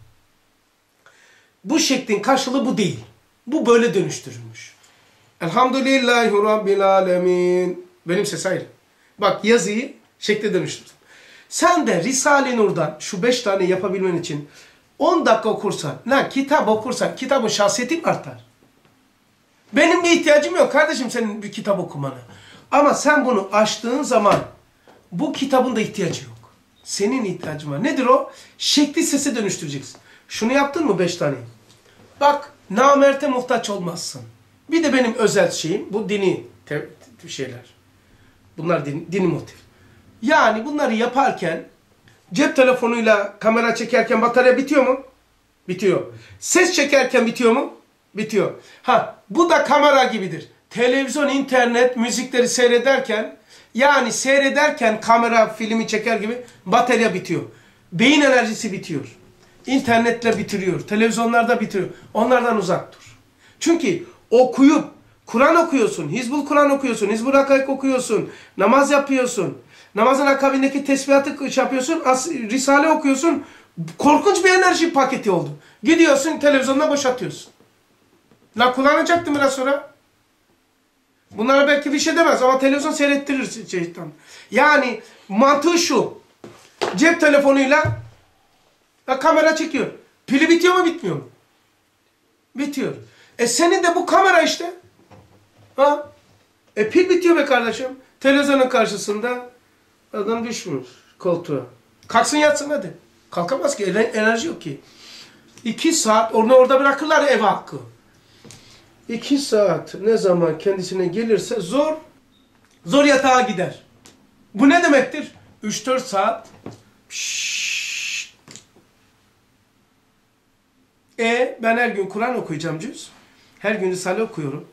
Bu şeklin karşılığı bu değil. Bu böyle dönüştürülmüş. Elhamdülillahi Rabbil Alemin. Benim ses ayrı. Bak yazıyı Şekle dönüştürdüm. Sen de Risale-i Nur'dan şu 5 tane yapabilmen için 10 dakika okursan, kitap okursan kitabın şahsiyetin artar. Benim bir ihtiyacım yok kardeşim senin bir kitap okumana. Ama sen bunu açtığın zaman bu kitabın da ihtiyacı yok. Senin ihtiyacın var. Nedir o? Şekli sese dönüştüreceksin. Şunu yaptın mı 5 tane? Bak, namerte muhtaç olmazsın. Bir de benim özel şeyim, bu dini şeyler. Bunlar dini motif. Yani bunları yaparken cep telefonuyla kamera çekerken batarya bitiyor mu? Bitiyor. Ses çekerken bitiyor mu? Bitiyor. Bu da kamera gibidir. Televizyon, internet, müzikleri seyrederken, yani seyrederken kamera filmi çeker gibi batarya bitiyor. Beyin enerjisi bitiyor. İnternetle bitiriyor. Televizyonlarda bitiriyor. Onlardan uzak dur. Çünkü okuyup, Kur'an okuyorsun, Hizbul Kur'an okuyorsun, Hizbul Hakaik okuyorsun, namaz yapıyorsun. Namazın akabindeki tesbihatı yapıyorsun, Risale okuyorsun. Korkunç bir enerji paketi oldu. Gidiyorsun televizyonda boşaltıyorsun. Kullanacaktım biraz sonra. Bunlara belki bir şey demez ama televizyon seyrettirir şeytan. Yani mantığı şu. Cep telefonuyla kamera çekiyor. Pili bitiyor mu bitmiyor mu? Bitiyor. Senin de bu kamera işte. Pil bitiyor be kardeşim. Televizyonun karşısında adam düşmüş koltuğa. Kalksın yatsın hadi. Kalkamaz ki. Enerji yok ki. 2 saat onu orada bırakırlar ev hakkı. 2 saat ne zaman kendisine gelirse zor yatağa gider. Bu ne demektir? 3-4 saat ben her gün Kur'an okuyacağım cüz. Her gün Risale okuyorum.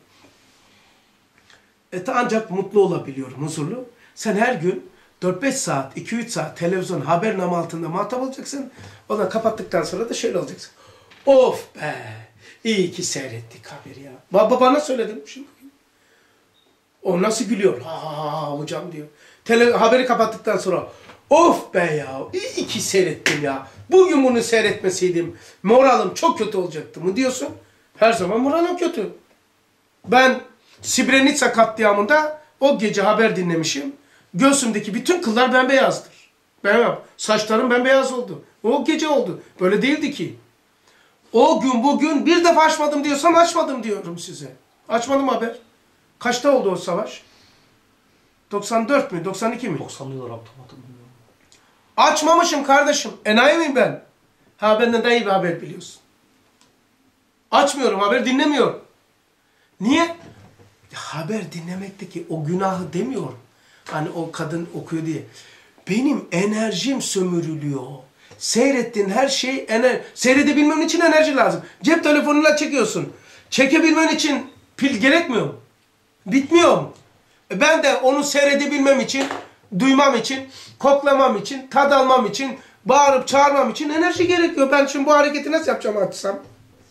Ancak mutlu olabiliyorum, huzurlu. Sen her gün 4-5 saat, 2-3 saat televizyon haber namı altında muhatap olacaksın. Ondan kapattıktan sonra da şöyle olacaksın. Of be! İyi ki seyrettik haberi ya. Babana söyledim şimdi. O nasıl gülüyor? Hocam diyor. Haberi kapattıktan sonra of be ya! İyi ki seyrettim ya. Bugün bunu seyretmeseydim moralim çok kötü olacaktı mı diyorsun? Her zaman moralim kötü. Ben Srebrenica katliamında o gece haber dinlemişim. Göğsümdeki bütün kıllar bembeyazdır. Saçlarım bembeyaz oldu. O gece oldu. Böyle değildi ki. O gün bugün bir defa açmadım diyorsam açmadım diyorum size. Açmadım haber. Kaçta oldu o savaş? 94 mü? 92 mi? 90'lı yıllar hatırlamıyorum. Açmamışım kardeşim. Enayi miyim ben? Benden daha iyi bir haber biliyorsun. Açmıyorum, haber dinlemiyorum. Niye? Haber dinlemekteki o günahı demiyorum. Hani o kadın okuyor diye. Benim enerjim sömürülüyor. Seyrettiğin her şey seyredebilmem için enerji lazım. Cep telefonuyla çekiyorsun. Çekebilmen için pil gerekmiyor mu? Bitmiyor mu? Ben de onu seyredebilmem için, duymam için, koklamam için, tad almam için, bağırıp çağırmam için enerji gerekiyor. Ben şimdi bu hareketi nasıl yapacağım açsam?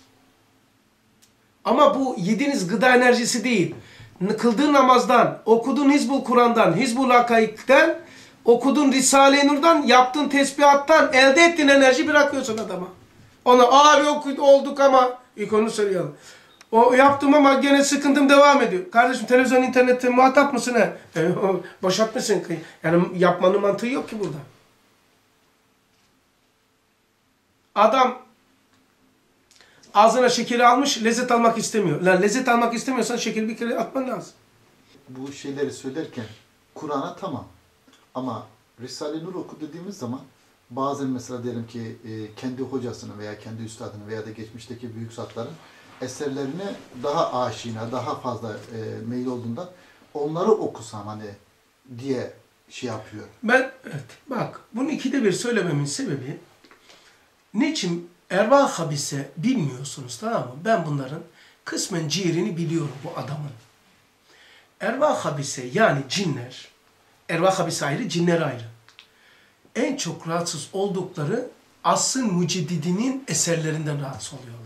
Ama bu yediğiniz gıda enerjisi değil. Kıldığın namazdan, okuduğun Hizbul Kur'an'dan, Hizbul Hakaik'ten, okuduğun Risale-i Nur'dan, yaptığın tesbihattan elde ettiğin enerji bırakıyorsun adama. Ona abi olduk ama ilk onu söylüyorum. O yaptım ama gene sıkıntım devam ediyor. Kardeşim televizyon, internette muhatap mısın he? Boşaltmışsın. Yani yapmanın mantığı yok ki burada. Adam ağzına şekeri almış, lezzet almak istemiyor. Lezzet almak istemiyorsan şekeri bir kere atman lazım. Bu şeyleri söylerken Kur'an'a tamam. Ama Risale-i Nur oku dediğimiz zaman bazen mesela diyelim ki kendi hocasının veya kendi üstadının veya da geçmişteki büyük zatların eserlerine daha aşina, daha fazla meyil olduğunda onları okusam hani diye şey yapıyor. Bak bunu 2'de 1 söylememin sebebi niçin ervah habise bilmiyorsunuz, tamam mı? Ben bunların kısmen ciğerini biliyorum bu adamın. Ervah habise yani cinler, ervah habise ayrı, cinler ayrı. En çok rahatsız oldukları asrın müceddidinin eserlerinden rahatsız oluyorlar.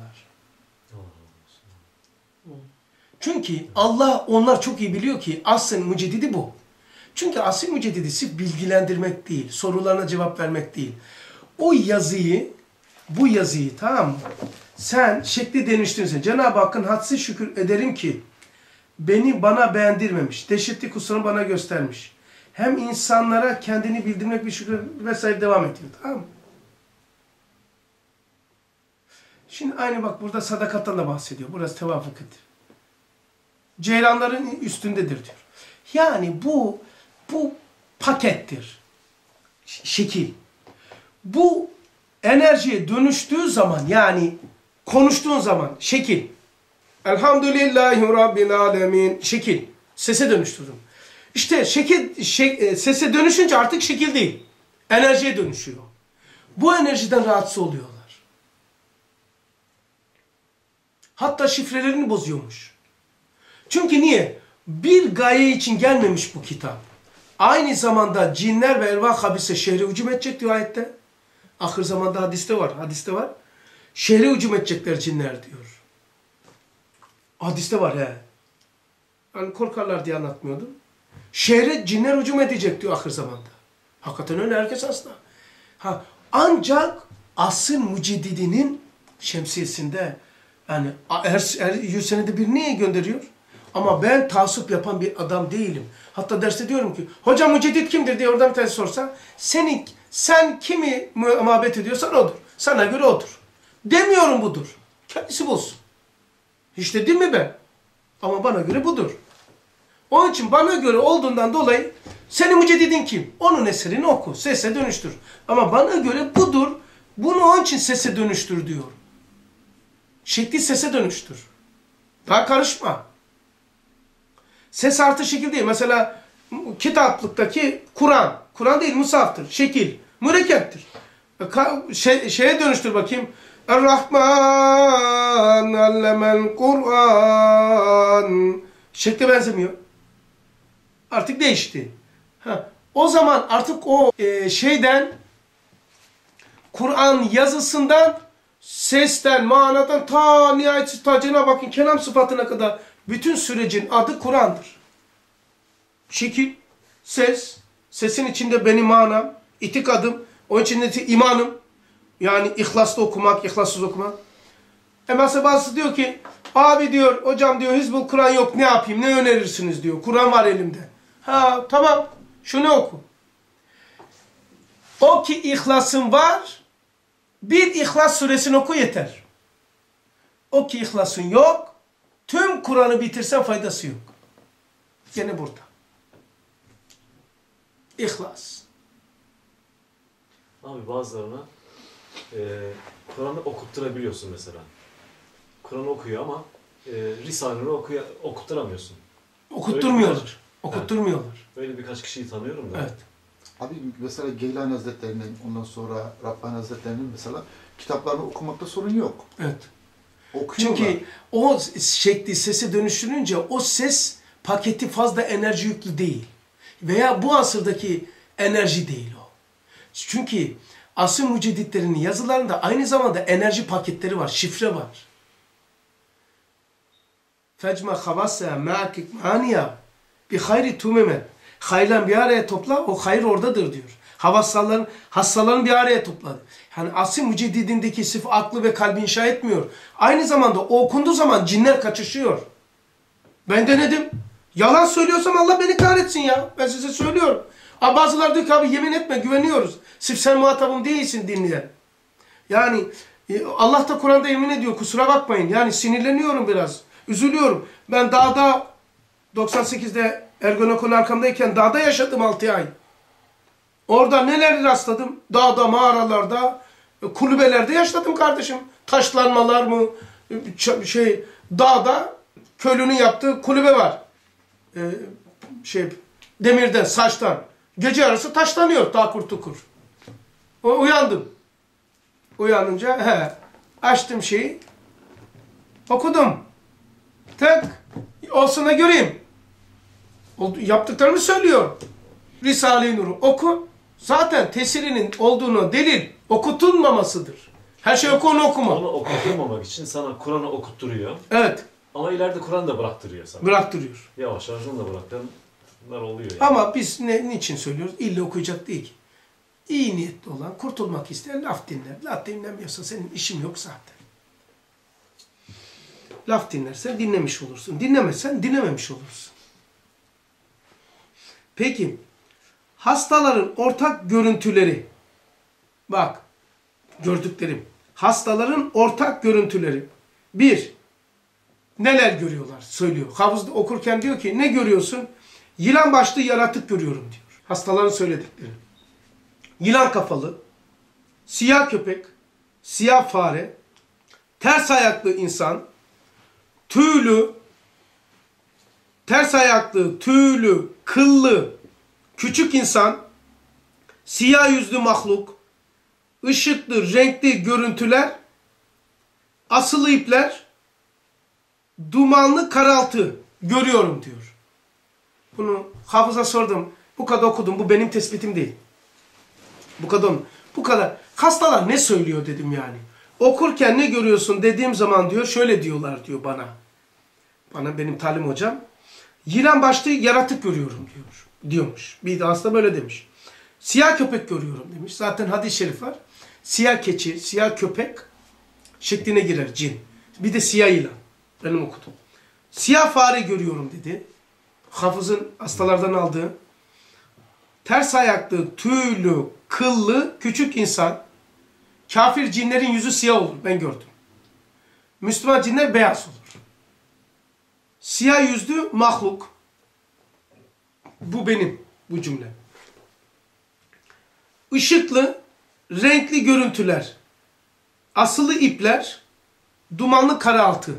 Çünkü Allah onlar çok iyi biliyor ki asrın müceddidi bu. Çünkü asrın müceddidi sırf bilgilendirmek değil, sorularına cevap vermek değil. O yazıyı, bu yazıyı tamam mı? Sen şekli dönüştürürsen, Cenab-ı Hakk'ın hadsiz şükür ederim ki bana beğendirmemiş, dehşetli kusurunu bana göstermiş. hem insanlara kendini bildirmek bir şükür vesaire devam ediyor. Tamam mı? Şimdi aynı bak burada sadakattan da bahsediyor. Burası tevafuktur. Ceylanların üstündedir diyor. Yani bu pakettir. Şekil. Bu enerjiye dönüştüğü zaman yani konuştuğun zaman şekil. Elhamdülillahi Rabbil Alemin. Şekil. Sese dönüştürdüm. İşte sese dönüşünce artık şekil değil. Enerjiye dönüşüyor. Bu enerjiden rahatsız oluyorlar. Hatta şifrelerini bozuyormuş. Çünkü niye? Bir gaye için gelmemiş bu kitap. Aynı zamanda cinler ve ervah habise şehre hücum edecek diyor ayette. Ahir zamanda hadiste var. Şehre hücum edecekler cinler diyor. Hadiste var he. Hani korkarlar diye anlatmıyordum. Şehre cinler hücum edecek diyor ahir zamanda. Hakikaten öyle herkes aslında. Ancak asıl müceddidinin şemsiyesinde yani her 100 senede bir niye gönderiyor? Ama ben taassup yapan bir adam değilim. Hatta derste diyorum ki hocam müceddit kimdir diye oradan bir tanesi sorsa sen kimi muhabbet ediyorsan odur. Sana göre odur. Demiyorum budur. Kendisi bulsun. Hiç dedim mi ben? Ama bana göre budur. Onun için bana göre olduğundan dolayı senin müceddidin kim? Onun eserini oku. Sese dönüştür. Ama bana göre budur. Bunu onun için sese dönüştür diyor. Şekli sese dönüştür. Daha karışma. Ses artı şekil değil. Mesela kitaplıktaki Kur'an. Kur'an değil musaftır. Şekil. Mürekkeptir. Şeye dönüştür bakayım. Er-Rahman allemel Kur'an. Şekle benzemiyor. Artık değişti. O zaman artık o Kur'an yazısından, sesten, manadan ta nihayetsiz tacına bakın kelam sıfatına kadar bütün sürecin adı Kur'an'dır. Şekil, sesin içinde benim manam, itikadım, onun içinde imanım. Yani ihlaslı okumak, ihlassız okumak. Mesela bazısı diyor ki, abi diyor, hocam diyor Hizbul Kur'an yok ne yapayım, ne önerirsiniz diyor. Kur'an var elimde. Tamam, şunu oku. O ki ihlasın var, bir İhlas suresini oku yeter. O ki ihlasın yok, tüm Kur'an'ı bitirsen faydası yok. Gene burada. İhlas. Abi bazılarına Kur'an'ı okutturabiliyorsun mesela. Kur'an'ı okuyor ama Risale'ni okutturamıyorsun. Okutturmuyorlar. Okutturmuyorlar. Böyle birkaç kişiyi tanıyorum da. Evet. Abi mesela Geylani Hazretleri'nin, ondan sonra Rabbani Hazretleri'nin mesela kitaplarını okumakta sorun yok. Evet. Okuyorlar. Çünkü o şekli sese dönüştürünce o ses paketi fazla enerji yüklü değil. Veya bu asırdaki enerji değil o. Çünkü asır mücedditlerinin yazılarında aynı zamanda enerji paketleri var, şifre var. Fecma havassa ma'akik ma'aniya bi hayri tumemen. Hayırlan bir araya topla, o hayır oradadır diyor. Hastaların bir araya topladı. Yani asıl müceddidindeki sırf aklı ve kalbi inşa etmiyor. Aynı zamanda o okunduğu zaman cinler kaçışıyor. Ben denedim. Yalan söylüyorsam Allah beni kahretsin ya. Ben size söylüyorum. Bazıları diyor ki abi yemin etme güveniyoruz. Sırf sen muhatabım değilsin dinleyen. Yani Allah da Kur'an'da yemin ediyor kusura bakmayın. Yani sinirleniyorum biraz. Üzülüyorum. Ben dağda 98'de Ergenekon arkamdayken dağda yaşadım 6 ay. Orada neler rastladım? Dağda, mağaralarda, kulübelerde yaşadım kardeşim. Taşlanmalar mı? Dağda köylünün yaptığı kulübe var. Demirden, saçtan. Gece arası taşlanıyor takur tukur. Uyandım. Uyanınca açtım şeyi. Okudum. Tek olsun da göreyim. Yaptıklarını söylüyor. Risale-i Nur'u oku. Zaten tesirinin olduğunu delil okutulmamasıdır. Her şey oku onu okuma. Onu okutturmamak için sana Kur'an'ı okutturuyor. Evet. Ama ileride Kur'an da bıraktırıyor sana. Bıraktırıyor. Yavaş yavaş onu da bıraktıranlar oluyor yani. Ama biz niçin söylüyoruz? İlle okuyacak değil ki. İyi niyetli olan, kurtulmak isteyen laf dinler. Laf dinlemiyorsa senin işin yok zaten. Laf dinlersen dinlemiş olursun. Dinlemezsen dinlememiş olursun. Peki, hastaların ortak görüntüleri, bak gördüklerim, hastaların ortak görüntüleri. Bir, neler görüyorlar söylüyor. Hafız okurken diyor ki ne görüyorsun? Yılan başlı yaratık görüyorum diyor. Hastaların söyledikleri. Yılan kafalı, siyah köpek, siyah fare, ters ayaklı insan, tüylü, ters ayaklı, tüylü, kıllı, küçük insan, siyah yüzlü mahluk, ışıklı, renkli görüntüler, asılı ipler, dumanlı karaltı görüyorum diyor. Bunu hafıza sordum. Bu kadar okudum. Bu benim tespitim değil. Bu kadar. Hastalar ne söylüyor dedim yani. Okurken ne görüyorsun dediğim zaman diyor şöyle diyorlar diyor bana. Bana benim talim hocam. Yılan başlı yaratık görüyorum diyormuş. Bir de hasta böyle demiş. Siyah köpek görüyorum demiş. Zaten hadis-i şerif var. Siyah keçi, siyah köpek şekline girer cin. Bir de siyah yılan. Benim okudum. Siyah fare görüyorum dedi. Hafızın hastalardan aldığı. Ters ayaklı, tüylü, kıllı, küçük insan. Kafir cinlerin yüzü siyah olur. Ben gördüm. Müslüman cinler beyaz olur. Siyah yüzlü mahluk. Bu benim. Bu cümle. Işıklı, renkli görüntüler. Asılı ipler. Dumanlı karaltı.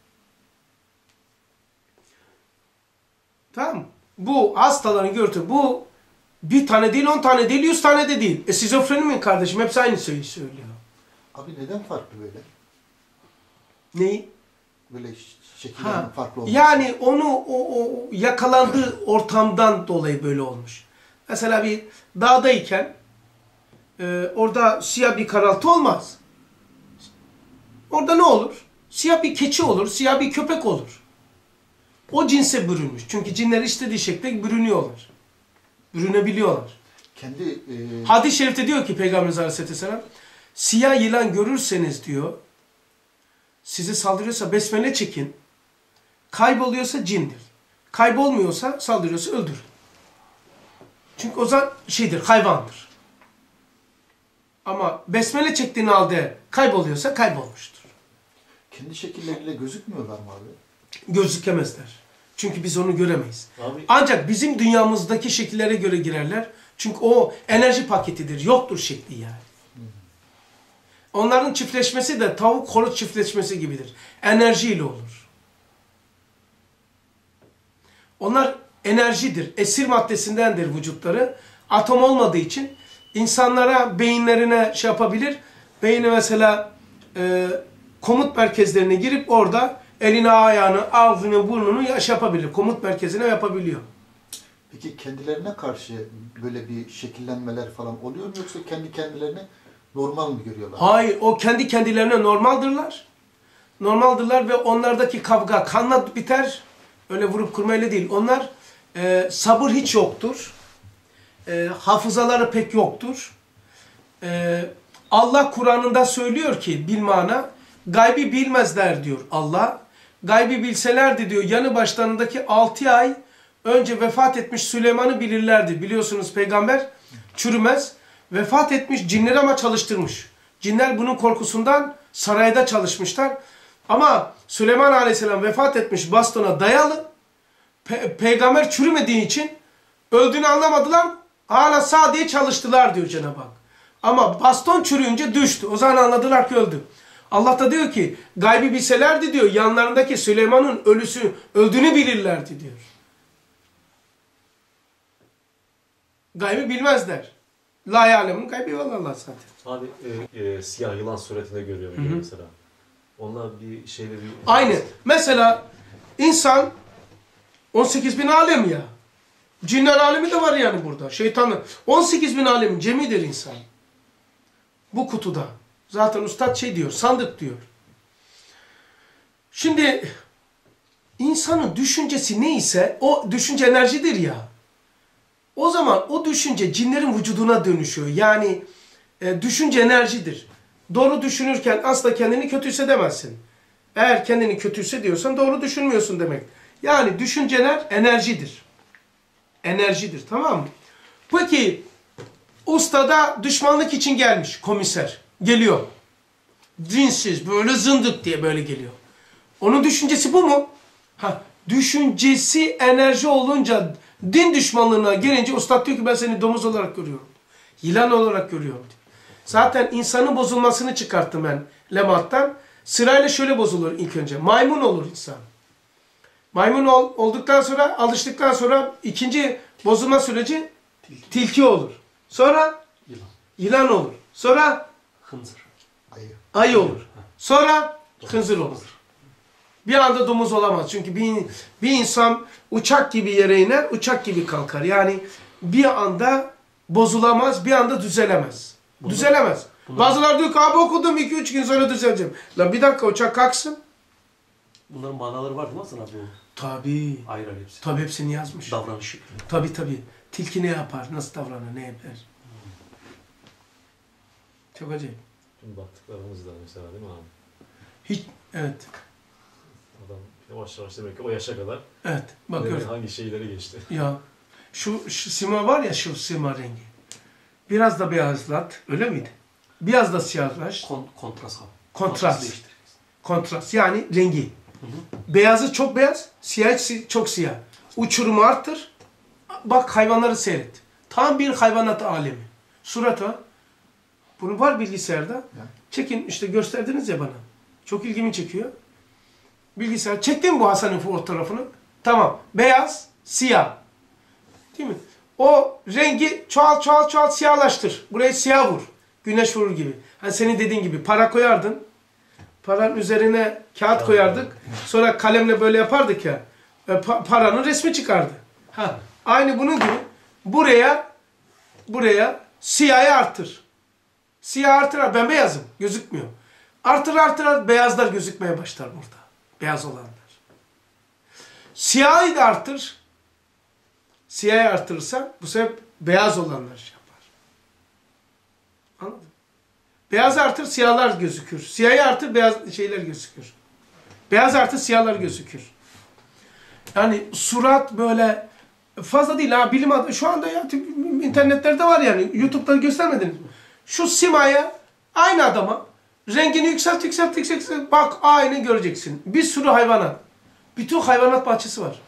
Tamam. Bu hastaların görüntü. Bu bir tane değil, 10 tane değil, 100 tane de değil. Şizofreni mi kardeşim? Hepsi aynı şeyi söylüyor. Abi neden farklı böyle? Neyi? Böyle şekillerin farklı olması. Yani onu o yakalandığı ortamdan dolayı böyle olmuş. Mesela bir dağdayken orada siyah bir karaltı olmaz. Orada ne olur? Siyah bir keçi olur, siyah bir köpek olur. O cinse bürünmüş. Çünkü cinler istediği şekilde bürünüyorlar. Bürünebiliyorlar. Hadis-i şerifte diyor ki Peygamberimiz Aleyhisselam, siyah yılan görürseniz diyor, sizi saldırıyorsa besmele çekin, kayboluyorsa cindir. Kaybolmuyorsa saldırıyorsa öldürün. Çünkü o zaman hayvandır. Ama besmele çektiğin halde kayboluyorsa kaybolmuştur. Kendi şekilleriyle gözükmüyorlar mı abi? Gözükemezler. Çünkü biz onu göremeyiz. Abi, Ancak bizim dünyamızdaki şekillere göre girerler. Çünkü o enerji paketidir. Yoktur şekli yani. Onların çiftleşmesi de tavuk horoz çiftleşmesi gibidir. Enerjiyle olur. Onlar enerjidir. Esir maddesindendir vücutları. Atom olmadığı için insanlara, beyinlerine yapabilir. Beyine mesela komut merkezlerine girip orada elini, ayağını, ağzını, burnunu yapabilir. Komut merkezine yapabiliyor. Peki kendilerine karşı böyle bir şekillenmeler falan oluyor mu yoksa kendi kendilerini normal mi görüyorlar? Hayır, o kendi kendilerine normaldırlar. Normaldırlar ve onlardaki kavga kanla biter. Öyle vurup kırmayla değil. Onlar sabır hiç yoktur. Hafızaları pek yoktur. Allah Kur'an'ında söylüyor ki bilmana, gaybi bilmezler diyor Allah. Gaybi bilselerdi diyor yanı başlarındaki 6 ay önce vefat etmiş Süleyman'ı bilirlerdi. Biliyorsunuz peygamber çürümez. Vefat etmiş cinleri ama çalıştırmış. Cinler bunun korkusundan sarayda çalışmışlar. Ama Süleyman Aleyhisselam vefat etmiş bastona dayalı. Peygamber çürümediği için öldüğünü anlamadılar. Hala sağ diye çalıştılar diyor Cenab-ı Hak. Ama baston çürüyünce düştü. O zaman anladılar ki öldü. Allah da diyor ki gaybi bilselerdi diyor yanlarındaki Süleyman'ın öldüğünü bilirlerdi diyor. Gaybi bilmezler. La ya'lemun gaybi vallallah zaten. abi siyah yılan suretinde görüyorum diyor mesela. Onlar bir şeyle bir... Aynı. Mesela insan 18.000 alem ya. Cinler alemi de var yani burada. Şeytanın 18.000 alemin cemidir insan. Bu kutuda. Zaten ustad diyor, sandık diyor. Şimdi insanın düşüncesi neyse o düşünce enerjidir ya. O zaman o düşünce cinlerin vücuduna dönüşüyor. Yani düşünce enerjidir. Doğru düşünürken asla kendini kötü hissedemezsin. Eğer kendini kötü hissediyorsan doğru düşünmüyorsun demek. Yani düşünceler enerjidir. Enerjidir, tamam mı? Peki ustada düşmanlık için gelmiş komiser. Geliyor. Dinsiz böyle zındık diye böyle geliyor. Onun düşüncesi bu mu? Ha, düşüncesi enerji olunca din düşmanlığına gelince ustad diyor ki ben seni domuz olarak görüyorum. Yılan olarak görüyorum diyor. Zaten insanın bozulmasını çıkarttım ben lemattan. Sırayla şöyle bozulur ilk önce. Maymun olur insan. Maymun olduktan sonra, alıştıktan sonra ikinci bozulma süreci tilki olur. Sonra yılan olur. Sonra Hınzır. ayı olur. Sonra hınzır olur. Bir anda domuz olamaz. Çünkü bir insan uçak gibi yere iner, uçak gibi kalkar. Yani bir anda bozulamaz, bir anda düzelemez. Düzelemez. Bazıları diyor ki abi okudum 2-3 gün sonra düzeleceğim. Lan bir dakika uçak kalksın. Bunların manaları var değil mi aslında bu? Tabii. Ayrı ayrı hepsi. Tabii hepsini yazmış. Davranışı. Tabii. Tilki ne yapar, nasıl davranır, ne yapar. Çok acayip. Şimdi baktıklarımız da mesela değil mi abi? Hiç, evet. Adam yavaş yavaş demek ki o yaşa kadar Evet, bakıyoruz. hangi şeyleri geçti. Ya, şu sima var ya, şu sima rengi. Biraz da beyazlat, öyle miydi? Biraz da siyahlaş. Kontrast abi. Kontrast. Değiştir. Kontrast, yani rengi. Beyazı çok beyaz, siyah çok siyah. Uçurumu arttır. Bak hayvanları seyret. Tam bir hayvanat alemi. Surat o. Bunu var bilgisayarda. Çekin işte gösterdiniz ya bana. Çok ilgimi çekiyor. Bilgisayar. Çektin mi bu Hasan'ın fotoğrafını? Tamam. Beyaz, siyah. Değil mi? O rengi çoğalt siyahlaştır. Buraya siyah vur. Güneş vurur gibi. Hani senin dediğin gibi para koyardın. Paranın üzerine kağıt koyardık. Sonra kalemle böyle yapardık ya. Paranın resmi çıkardı. Ha, aynı bunun gibi buraya siyahı artır. Siyah artır. Ben beyazım. Gözükmüyor. Artır beyazlar gözükmeye başlar burada. Beyaz olanlar. Siyahı da artır. Siyahı artırırsa bu sefer beyaz olanlar şey yapar. Anladın mı? Beyaz artır siyahlar gözükür. Siyahı artır beyaz şeyler gözükür. Beyaz artır siyahlar gözükür. Yani surat böyle fazla değil ha bilim adı. Şu anda ya internetlerde var yani. YouTube'da göstermediniz mi? Şu simaya aynı adama rengini yükselt. Bak aynı göreceksin. Bir sürü hayvanat. Bütün hayvanat bahçesi var.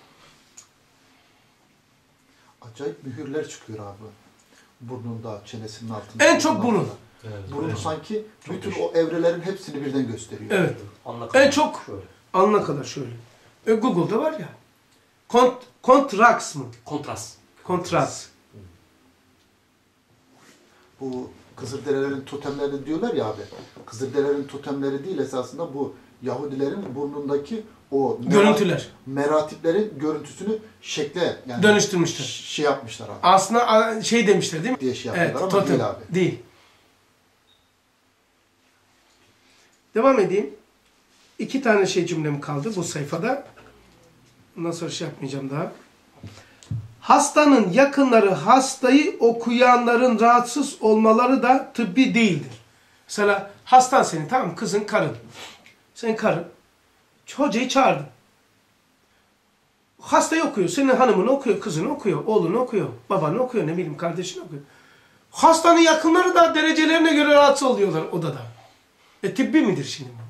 Acayip mühürler çıkıyor abi. Burnunda, çenesinin altında. En çok burun. Evet, Burun evet. sanki bütün o evrelerin hepsini birden gösteriyor. Evet. Anla En çok şöyle. alnına kadar şöyle. Google'da var ya. Kontraks mı? Kontrast. Kontrast. Bu Kızılderililerin totemleri diyorlar ya abi. Kızılderililerin totemleri değil esasında bu Yahudilerin burnundaki o Görüntüler. meratiplerin görüntüsünü şekle yani Dönüştürmüşler. şey yapmışlar abi. Aslında şey demişler değil mi? Diye şey Evet, yapıyorlar ama totem. değil abi. Değil. Devam edeyim. 2 tane cümlem kaldı bu sayfada. Ondan sonra şey yapmayacağım daha. Hastanın yakınları hastayı okuyanların rahatsız olmaları da tıbbi değildir. Mesela hastan senin, tamam mı? Kızın, karın. Senin karın. Hocayı çağırdın. Hastayı okuyor. Senin hanımını okuyor, kızını okuyor, oğlunu okuyor, babanı okuyor, ne bileyim kardeşini okuyor. Hastanın yakınları da derecelerine göre rahatsız oluyorlar odada. Tıbbi midir şimdi bu?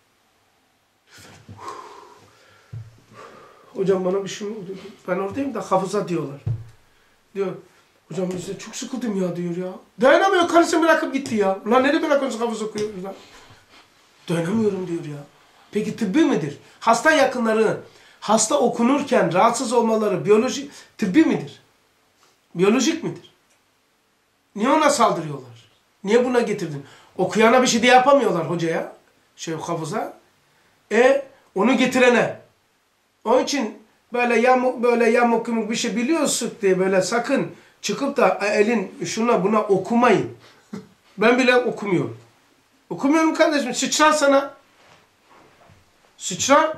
Hocam bana bir şey mi oldu? Ben oradayım da hafıza diyorlar. Diyor, hocam biz de çok sıkıldım ya diyor ya. Dayanamıyor, karısını bırakıp gitti ya. Ulan nereye bırakıyorsunuz hafıza okuyor lan? Dayanamıyorum diyor ya. Peki tıbbi midir? Hasta yakınları, hasta okunurken rahatsız olmaları biyolojik, tıbbi midir? Biyolojik midir? Niye ona saldırıyorlar? Niye buna getirdin? Okuyana bir şey de yapamıyorlar hocaya. Hafıza. Onu getirene. Onun için böyle yamuk bir şey biliyorsun diye böyle sakın çıkıp da elin şuna buna okumayın. Ben bile okumuyorum. Okumuyorum kardeşim. Sıçrar sana. Sıçrar.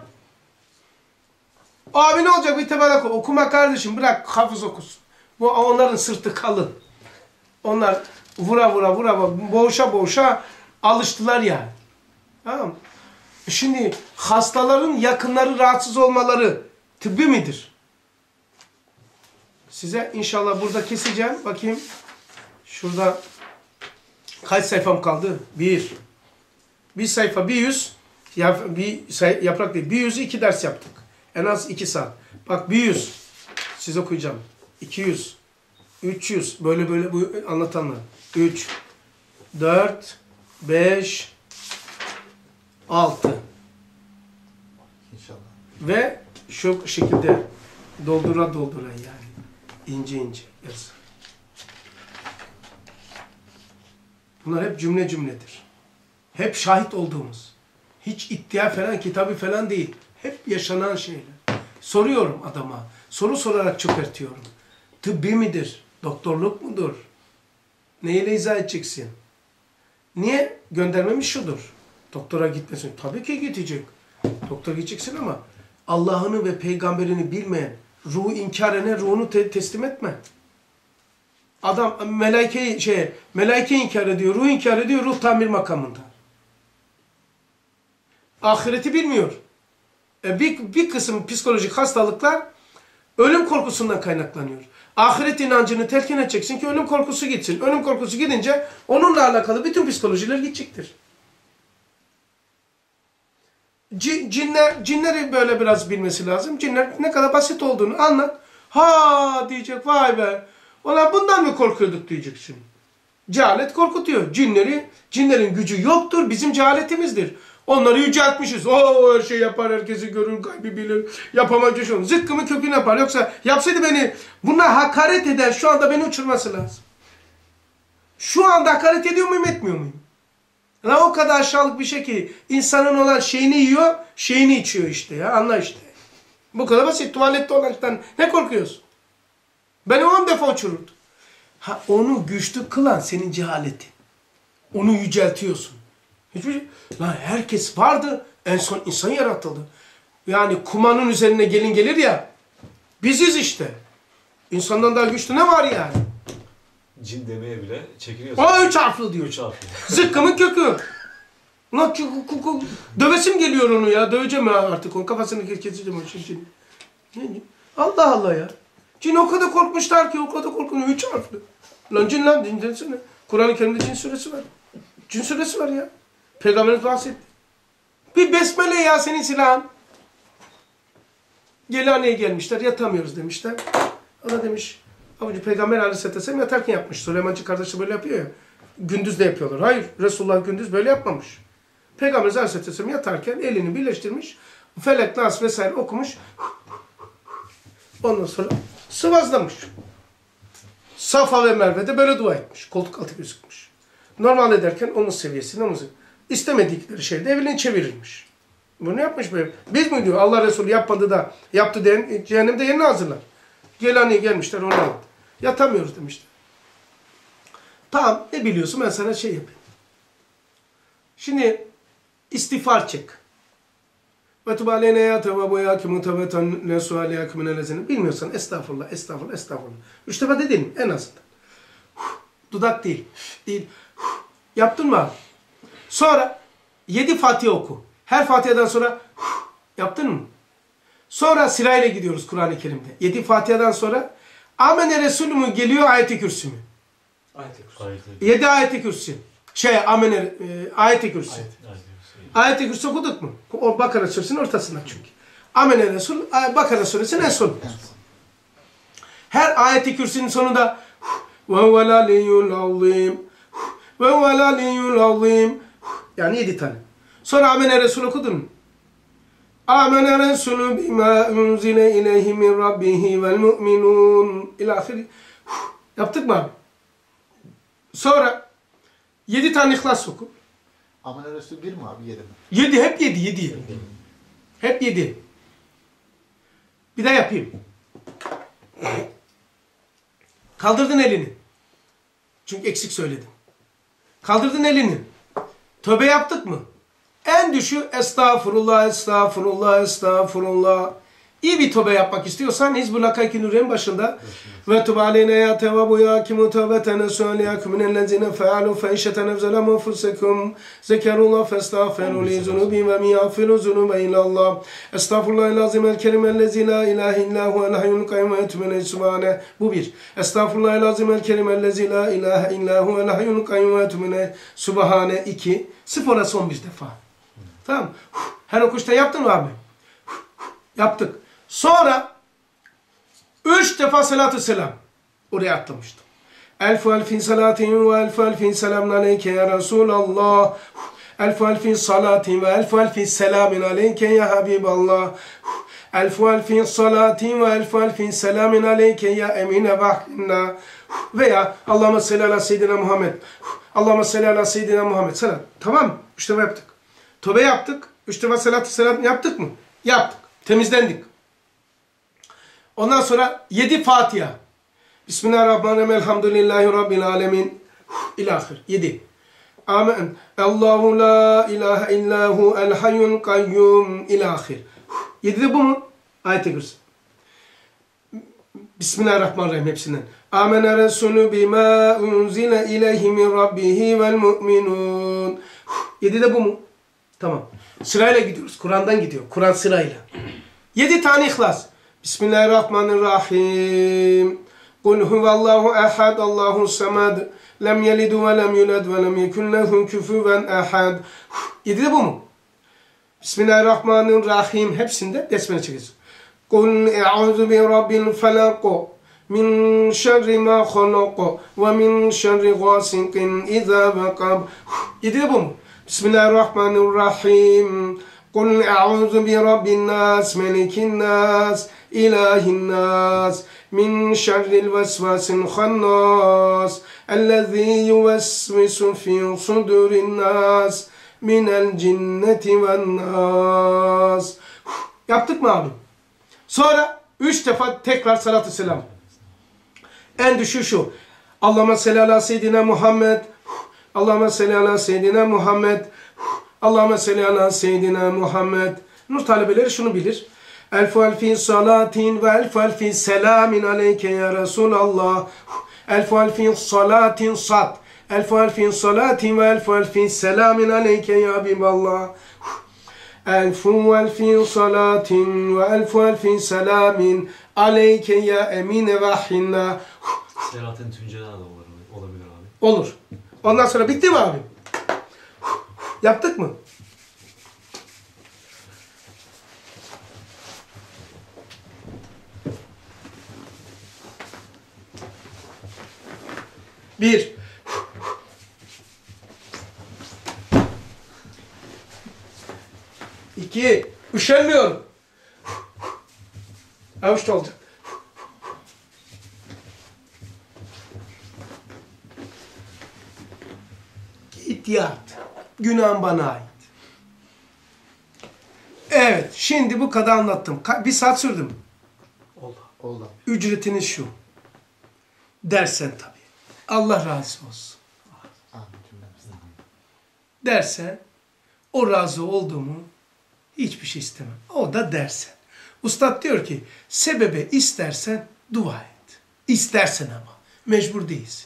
Abi ne olacak? Bir tebelak okuma kardeşim. Bırak hafız okusun. Bu onların sırtı kalın. Onlar vura boğuşa alıştılar yani. Tamam mı? Şimdi hastaların yakınları rahatsız olmaları tıbbi midir? size inşallah burada keseceğim. Bakayım. Şurada kaç sayfam kaldı? Bir sayfa, bir yüz. Yaprak değil. Bir yüzü 2 ders yaptık. En az 2 saat. Bak 100. Size okuyacağım. 200. 300. Böyle bu anlatanlar. 3, 4, 5, 6. İnşallah. Ve şu şekilde doldura yani. İnce yaz. Bunlar hep cümledir. Hep şahit olduğumuz. Hiç iddia falan, kitabı falan değil. Hep yaşanan şeyler. Soruyorum adama. Soru sorarak çökertiyorum. Tıbbi midir? Doktorluk mudur? Neyle izah edeceksin? Niye? Göndermemiş şudur. Doktora gitmesin. Tabii ki gidecek. Doktora gideceksin ama Allah'ını ve peygamberini bilmeyen, ruhu inkar eden ruhunu teslim etme. Adam melaike inkar ediyor, ruh inkar ediyor, ruh tamir makamında. Ahireti bilmiyor. Bir kısım psikolojik hastalıklar ölüm korkusundan kaynaklanıyor. Ahiret inancını telkin edeceksin ki ölüm korkusu gitsin. Ölüm korkusu gidince onunla alakalı bütün psikolojiler gidecektir. Cinleri böyle biraz bilmesi lazım. Cinler ne kadar basit olduğunu anlat. Ha diyecek, vay be. Ulan bundan mı korkuyorduk diyeceksin. Cehalet korkutuyor. Cinlerin gücü yoktur. Bizim cehaletimizdir. Onları yüceltmişiz. O her şey yapar, herkesi görür, gaybi bilir. Yapamayacağı şey olur. Zıkkımın kökünü yapar. Yoksa yapsaydı beni, buna hakaret eden şu anda beni uçurması lazım. Şu anda hakaret ediyor muyum, etmiyor muyum? La o kadar aşağılık bir şey ki insanın olan şeyini yiyor, şeyini içiyor işte ya. Anla işte. Bu kadar basit. Tuvalette olandan ne korkuyorsun? Beni 10 defa uçururdu. Onu güçlü kılan senin cehaletin. Onu yüceltiyorsun. Hiçbir şey. Lan herkes vardı. En son insan yaratıldı. Yani kumanın üzerine gelin gelir ya. Biziz işte. İnsandan daha güçlü ne var yani? Cin demeye bile çekiniyorsun. O 3 harfli diyor. 3 harfli. Zıkkımın kökü. Ulan dövesim geliyor onu ya. Döveceğim ya artık. Onun kafasını keseceğim. Allah Allah ya. Cin o kadar korkmuşlar ki, o kadar korkuyor. 3 harfli. Lan cin desene. Kur'an-ı Kerim'de cin suresi var. Cin suresi var ya. Peygamberimiz bahsetti. Bir besmele ya senin silahın. Gelane'ye gelmişler. Yatamıyoruz demişler. O da demiş. Abucu Peygamber Aleyhisselatü Vesselam yatarken yapmış. Süleymancı kardeşi böyle yapıyor ya. Gündüz de yapıyorlar. Hayır. Resulullah gündüz böyle yapmamış. Peygamber Aleyhisselatü Vesselam yatarken elini birleştirmiş. Felek, Nas vesaire okumuş. Ondan sonra sıvazlamış. Safa ve Merve'de böyle dua etmiş. Koltuk altı gözükmüş. Normal ederken omuz seviyesinde omuz. İstemedikleri şeyde evini çevirirmiş. Bunu yapmış böyle. Biz mi diyor Allah Resulü yapmadı da yaptı diyen cehennemde yerini hazırlar. Gelane'ye gelmişler onu aldı. Yatamıyoruz demişler. Tamam ne biliyorsun ben sana şey yapayım. Şimdi istiğfar çek. Ve tub aleyne ya tevvabu ya ki muteveten le suali ya kimine lezine. Bilmiyorsan estağfurullah, estağfurullah, estağfurullah. 3 defa dedim en azından. Dudak değil. Değil. Yaptın mı abi? Sonra 7 Fatiha oku. Her Fatiha'dan sonra yaptın mı? Sonra sırayla gidiyoruz Kur'an-ı Kerim'de. 7 Fatiha'dan sonra Amene Resulü mü geliyor, Ayet-i Kürsü mü? Ayet-i Kürsü. 7 Ayet-i Kürsü. Ayet-i Kürsü. Ayet-i Kürsü okuduk mu? O Bakara Suresi'nin ortasında çünkü. Amene Resul, Bakara Suresi'nin en sonu. Her Ayet-i Kürsü'nün sonunda ve huvel aliyyul azim ve huvel aliyyul azim yani 7 tane. Sonra Amene Resul okudun mu? Amene Resulü bima unzile ileyhi min rabbihi vel mu'minun ilahiri. Yaptık mı abi? Sonra 7 tane İhlas oku. Amene Resul 1 mi abi 7 mi? 7 hep 7. Hep 7. Bir daha yapayım. Kaldırdın elini. Çünkü eksik söyledim. Kaldırdın elini. Tövbe yaptık mı? En düşü estağfurullah, estağfurullah, estağfurullah. İyi bir tövbe yapmak istiyorsan Hizbul Hakâiki Nuriye'nin başında ve tub aleyne ya tevvabu ya kimu tevbeten esualiyakum minellezine fealu feişeten evzelem enfusekum zekerullah festağferu li zunubi ve miyağfiru zunube illallah estağfurullahil azim el kerim ellezi la ilahe illahu el hayyul kayyum ve etmene subhane. Bu bir. Estağfurullahil azim el kerim ellezi la ilahe illahu el hayyul kayyum ve etmene subhane. 2. Sıfıra son bir defa. Tamam. Her okuşta yaptın mı abi? Yaptık. Sonra 3 defa salatü selam. Oraya atlamıştım. Elfu elfin salatin ve elfu elfin selamun aleyke ya Resulallah. Elfu elfin salatin ve elfu elfin selamun aleyke ya Habiballah. Elfu elfin salatin ve elfu elfin selamun aleyke ya emine vahina. Veya Allahümme salli ala seyyidina Muhammed. Allahümme salli ala seyyidina Muhammed. Selam. Tamam mı? 3 defa yaptık. Tövbe yaptık. 3 defa salatü selam yaptık mı? Yaptık. Temizlendik. Ondan sonra 7 Fatiha. Bismillahirrahmanirrahim. Elhamdülillahi Rabbil alemin. İlahir. 7. Amen. Allahu la ilahe illahu el hayyul kayyum. İlahir. 7 de bu mu? Ayet-i Kürsi. Bismillahirrahmanirrahim hepsinden. Amene Resulü bima unzile ileyhi min rabbihi vel mu'minun. 7 de bu mu? Tamam. Sırayla gidiyoruz. Kur'an'dan gidiyor. Kur'an sırayla. 7 tane İhlas. Bismillahirrahmanirrahim. Kul huvallahu ehad, Allahu samad. Lem yelidu ve lem yulad ve lem yekun lehu küfüven ehad. 7 de bu mu? Bismillahirrahmanirrahim. Hepsinde besmele çekeceğiz. Kul e'udhu bi rabbil felak. Min şerri ma halak. Ve min şerri gasikin iza vakab. 7 de bu mu? Bismillahirrahmanirrahim. Kul e'udhu bi rabbin nas, melikin nas, ilahin nas, min şerril vesvasil hannas, ellezî yuvesvisu fî sudurin nas, minel cinneti ven nas. Yaptık mı abi? Sonra 3 defa tekrar salatü selam. En düşüğü şu. Allahümme salli ala seyyidina Muhammed. Allahümme salli ala seyyidina Muhammed. Allahümme salli ala seyyidina Muhammed. Nur talebeleri şunu bilir. Elfu elfin salatin ve elfu elfin selamin aleyke ya Resulallah. Elfu elfin salatin sat. Elfu elfin salatin ve elfu elfin selamin aleyke ya Habiballah. Elfu elfin salatin ve elfu elfin selamin aleyke ya emine vahina. Selahattin Tunceli'de de olabilir abi. Olur. Ondan sonra bitti mi abi? Yaptık mı? Bir. İki. Üşenmiyorum. Avuçta olacak. Git yat. Günahın bana ait. Evet. Şimdi bu kadar anlattım. 1 saat sürdü mü? Oldu. Ücretiniz şu. Dersen tabii. Allah razı olsun. Amin cümlemizden. Dersen o razı olduğumu hiçbir şey istemem. O da dersen. Ustad diyor ki sebebe istersen dua et. İstersen ama. Mecbur değilsin.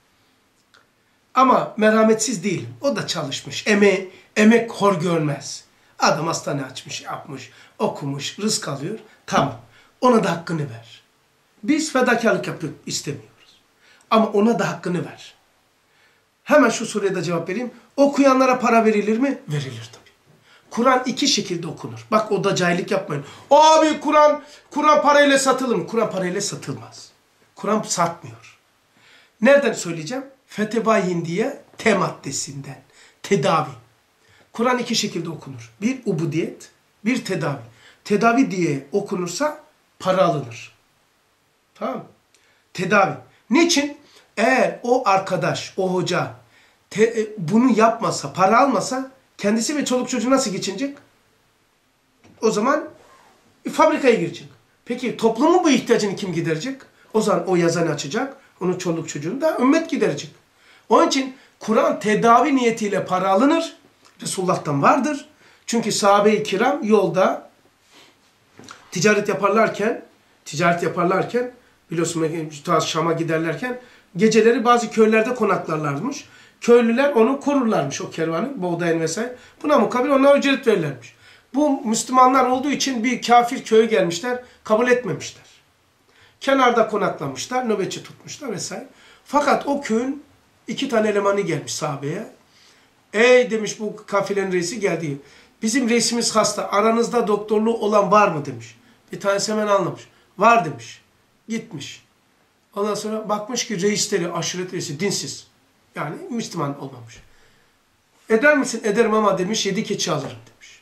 Ama merhametsiz değilim. O da çalışmış. Emek hor görmez. Adam hastane açmış, yapmış, okumuş, rızk alıyor. Tamam. Ona da hakkını ver. Biz fedakarlık yapıyoruz, istemiyoruz. Ama ona da hakkını ver. Hemen şu soruya da cevap vereyim. Okuyanlara para verilir mi? Verilir tabii. Kur'an 2 şekilde okunur. Bak o da cahillik yapmayın. Abi Kur'an parayla satılır mı? Kur'an parayla satılmaz. Kur'an satmıyor. Nereden söyleyeceğim? Feteva-i Hindiye T maddesinden. Tedavi. Kur'an 2 şekilde okunur. Bir ubudiyet, bir tedavi. Tedavi diye okunursa para alınır. Tamam mı? Tedavi. Niçin? Eğer o arkadaş, o hoca bunu yapmasa, para almasa kendisi ve çoluk çocuğu nasıl geçinecek? O zaman fabrikaya girecek. Peki toplumun bu ihtiyacını kim giderecek? O zaman o yazanı açacak, onun çoluk çocuğunu da ümmet giderecek. Onun için Kur'an tedavi niyetiyle para alınır. Resulullah'tan vardır. Çünkü sahabe-i kiram yolda ticaret yaparlarken biliyorsun Şam'a giderlerken geceleri bazı köylerde konaklarlarmış. Köylüler onu korurlarmış, o kervanı, buğdayın vesaire. Buna mukabil onlara ücret verirlermiş. Bu Müslümanlar olduğu için bir kafir köye gelmişler, kabul etmemişler. Kenarda konaklamışlar, nöbetçi tutmuşlar vesaire. Fakat o köyün 2 tane elemanı gelmiş sahabeye. Ey demiş, bu kafilenin reisi geldi. Bizim reisimiz hasta, aranızda doktorluğu olan var mı demiş. Bir tanesi hemen anlamış. Var demiş. Gitmiş. Ondan sonra bakmış ki reisleri, aşiret reisi dinsiz. Yani Müslüman olmamış. Eder misin? Ederim ama demiş 7 keçi alırım demiş.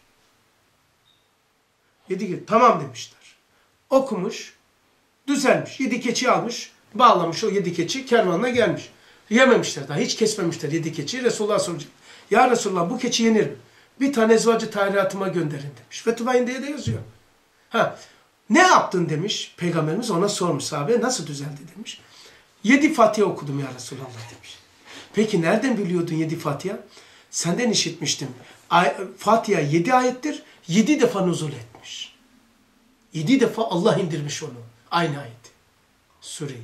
7 keçi. Tamam demişler. Okumuş. Düzelmiş. 7 keçi almış. Bağlamış o 7 keçi. Kervanına gelmiş. Yememişler daha. Hiç kesmemişler 7 keçiyi. Resulullah soracak. Ya Resulullah bu keçi yenir mi? Bir tane ezvacı tahiratıma gönderin demiş. Fethullah'ın diye de yazıyor. Ne yaptın demiş. Peygamberimiz ona sormuş sahabeye. Nasıl düzeldi demiş. 7 Fatiha okudum ya Resulallah demiş. Peki nereden biliyordun 7 Fatiha? Senden işitmiştim. Fatiha 7 ayettir. 7 defa nuzul etmiş. 7 defa Allah indirmiş onu. Aynı ayet. Sureyi.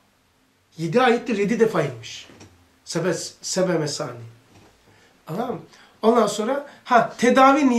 7 ayettir, 7 defa inmiş. Sebe mesani. Anladın mı? Ondan sonra tedavi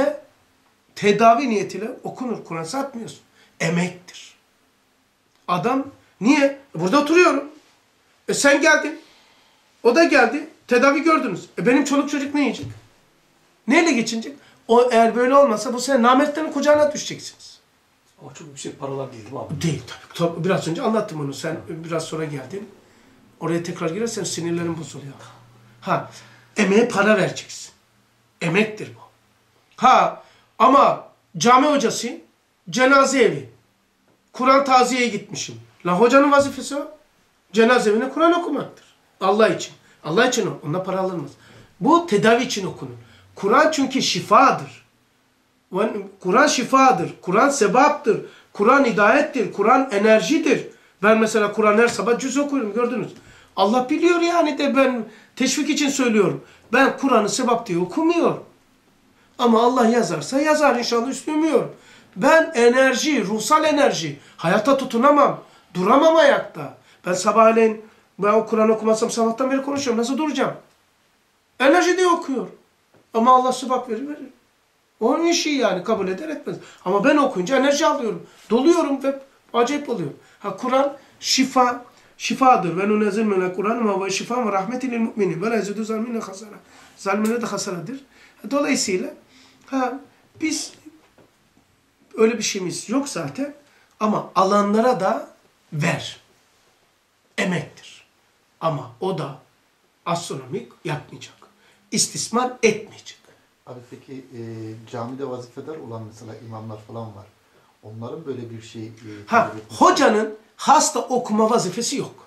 niyetiyle okunur. Kur'an satmıyorsun. Emektir. Adam niye? Burada oturuyorum. Sen geldin. O da geldi. Tedavi gördünüz. Benim çoluk çocuk ne yiyecek? Neyle geçinecek? O eğer böyle olmasa bu sene namertlerin kucağına düşeceksiniz. Ama çok yüksek paralar değil mi abi? Değil tabii. Biraz önce anlattım onu. Sen biraz sonra geldin. Oraya tekrar girersen sinirlerin bozuluyor. Emeğe para vereceksin. Emektir bu. Ama cami hocası, cenaze evi, Kur'an taziyeye gitmişim. La hocanın vazifesi o. Cenaze evine Kur'an okumaktır. Allah için. Allah için o. Onda para alınmaz. Bu tedavi için okunur. Kur'an çünkü şifadır. Kur'an şifadır. Kur'an sebaptır. Kur'an hidayettir. Kur'an enerjidir. Ben mesela Kur'an her sabah cüz okuyorum, gördünüz. Allah biliyor yani de ben teşvik için söylüyorum. Ben Kur'an'ı sebap diye okumuyorum. Ama Allah yazarsa yazar, inşallah üstümüyorum. Ben enerji, ruhsal enerji. Hayata tutunamam. Duramam ayakta. Ben sabahleyin o Kur'an okumazsam sabahtan beri konuşuyorum. Nasıl duracağım? Enerji diye okuyorum. Ama Allah sebap verir. Onun işi yani, kabul eder etmez. Ama ben okuyunca enerji alıyorum. Doluyorum ve acayip oluyor. Kur'an şifadır. Ve nunezzil minel Kur'an ve şifa ve rahmetil lil mu'minin. Ve la yezidu zalimine hasara. Zalimine de hasaradır. Dolayısıyla biz öyle bir şeyimiz yok zaten. Ama alanlara da ver. Emektir. Ama o da astronomik yapmayacak. İstismar etmeyecek. Abi peki camide vazifedar olan mesela imamlar falan var. Onların böyle bir şey... Hocanın hasta okuma vazifesi yok.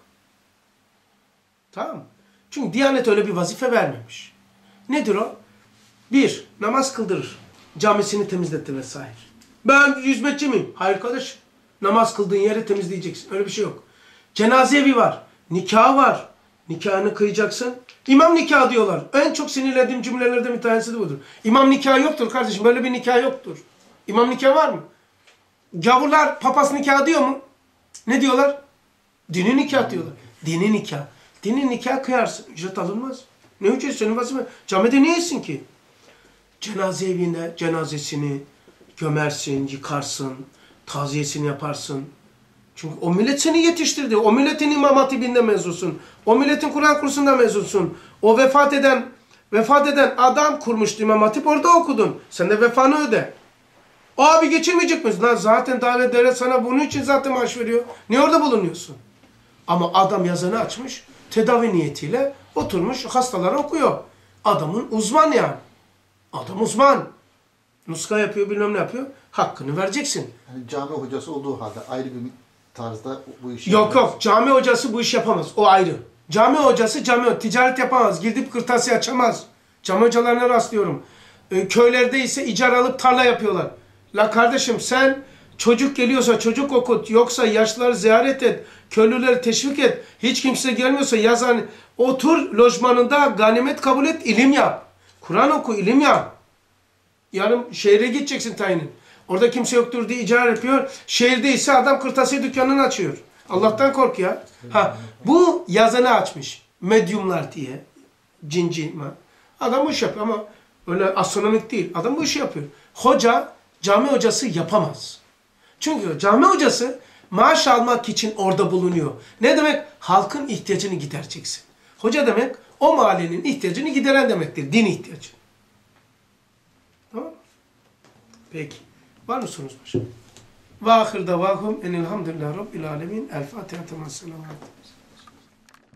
Tamam mı? Çünkü Diyanet öyle bir vazife vermemiş. Nedir o? 1. Namaz kıldırır. Camisini temizletti vesaire. Ben hizmetçi miyim? Hayır kardeş. Namaz kıldığın yeri temizleyeceksin. Öyle bir şey yok. Cenaze evi var. Nikah var. Nikahını kıyacaksın. İmam nikahı diyorlar. En çok sinirlendiğim cümlelerden bir tanesi de budur. İmam nikahı yoktur kardeşim. Böyle bir nikah yoktur. İmam nikahı var mı? Gavurlar papaz nikahı diyor mu? Ne diyorlar? Dini nikah diyorlar. Dini nikah. Dini nikah kıyarsın. Ücret alınmaz. Ne ücret? Senin vazife. Camide ne yesin ki? Cenaze evine cenazesini gömersin, yıkarsın, taziyesini yaparsın. Çünkü o millet seni yetiştirdi. O milletin İmam Hatibi'nde mezunsun. O milletin Kur'an kursunda mezunsun. O vefat eden adam kurmuştu İmam Hatip, orada okudun. Sen de vefanı öde. O abi geçirmeyecek misin? Lan zaten davet devlet sana bunun için zaten maaş veriyor. Niye orada bulunuyorsun? Ama adam yazanı açmış, tedavi niyetiyle oturmuş, hastalara okuyor. Adamın uzman yani. Adam uzman. Nuska yapıyor, bilmem ne yapıyor. Hakkını vereceksin. Yani cami hocası olduğu halde ayrı bir tarzda bu işi Yok yok. Cami hocası bu iş yapamaz. O ayrı. Cami hocası ticaret yapamaz. Gidip kırtasiye açamaz. Cami hocalarına rastlıyorum. Köylerde ise icara alıp tarla yapıyorlar. La kardeşim sen çocuk geliyorsa çocuk okut. Yoksa yaşlıları ziyaret et. Köylüleri teşvik et. Hiç kimse gelmiyorsa yazan otur lojmanında ganimet kabul et. İlim yap. Kur'an oku, ilim yap. Yarın şehre gideceksin tayinin. Orada kimse yoktur diye icara yapıyor. Şehirde ise adam kırtasiye dükkanını açıyor. Allah'tan kork ya. Ha, bu yazanı açmış. Medyumlar diye. Cinci. Adam bu iş yapıyor ama öyle astronomik değil. Adam bu işi yapıyor. Hoca, cami hocası yapamaz. Çünkü cami hocası maaş almak için orada bulunuyor. Ne demek? Halkın ihtiyacını gidereceksin. Hoca demek o mahallenin ihtiyacını gideren demektir. Din ihtiyacı. Tamam mı? Peki. Var mı sorunuz başka? Ve ahir davahum enilhamdülillah rabbil alemin. El Fatiha. Selamun aleyküm.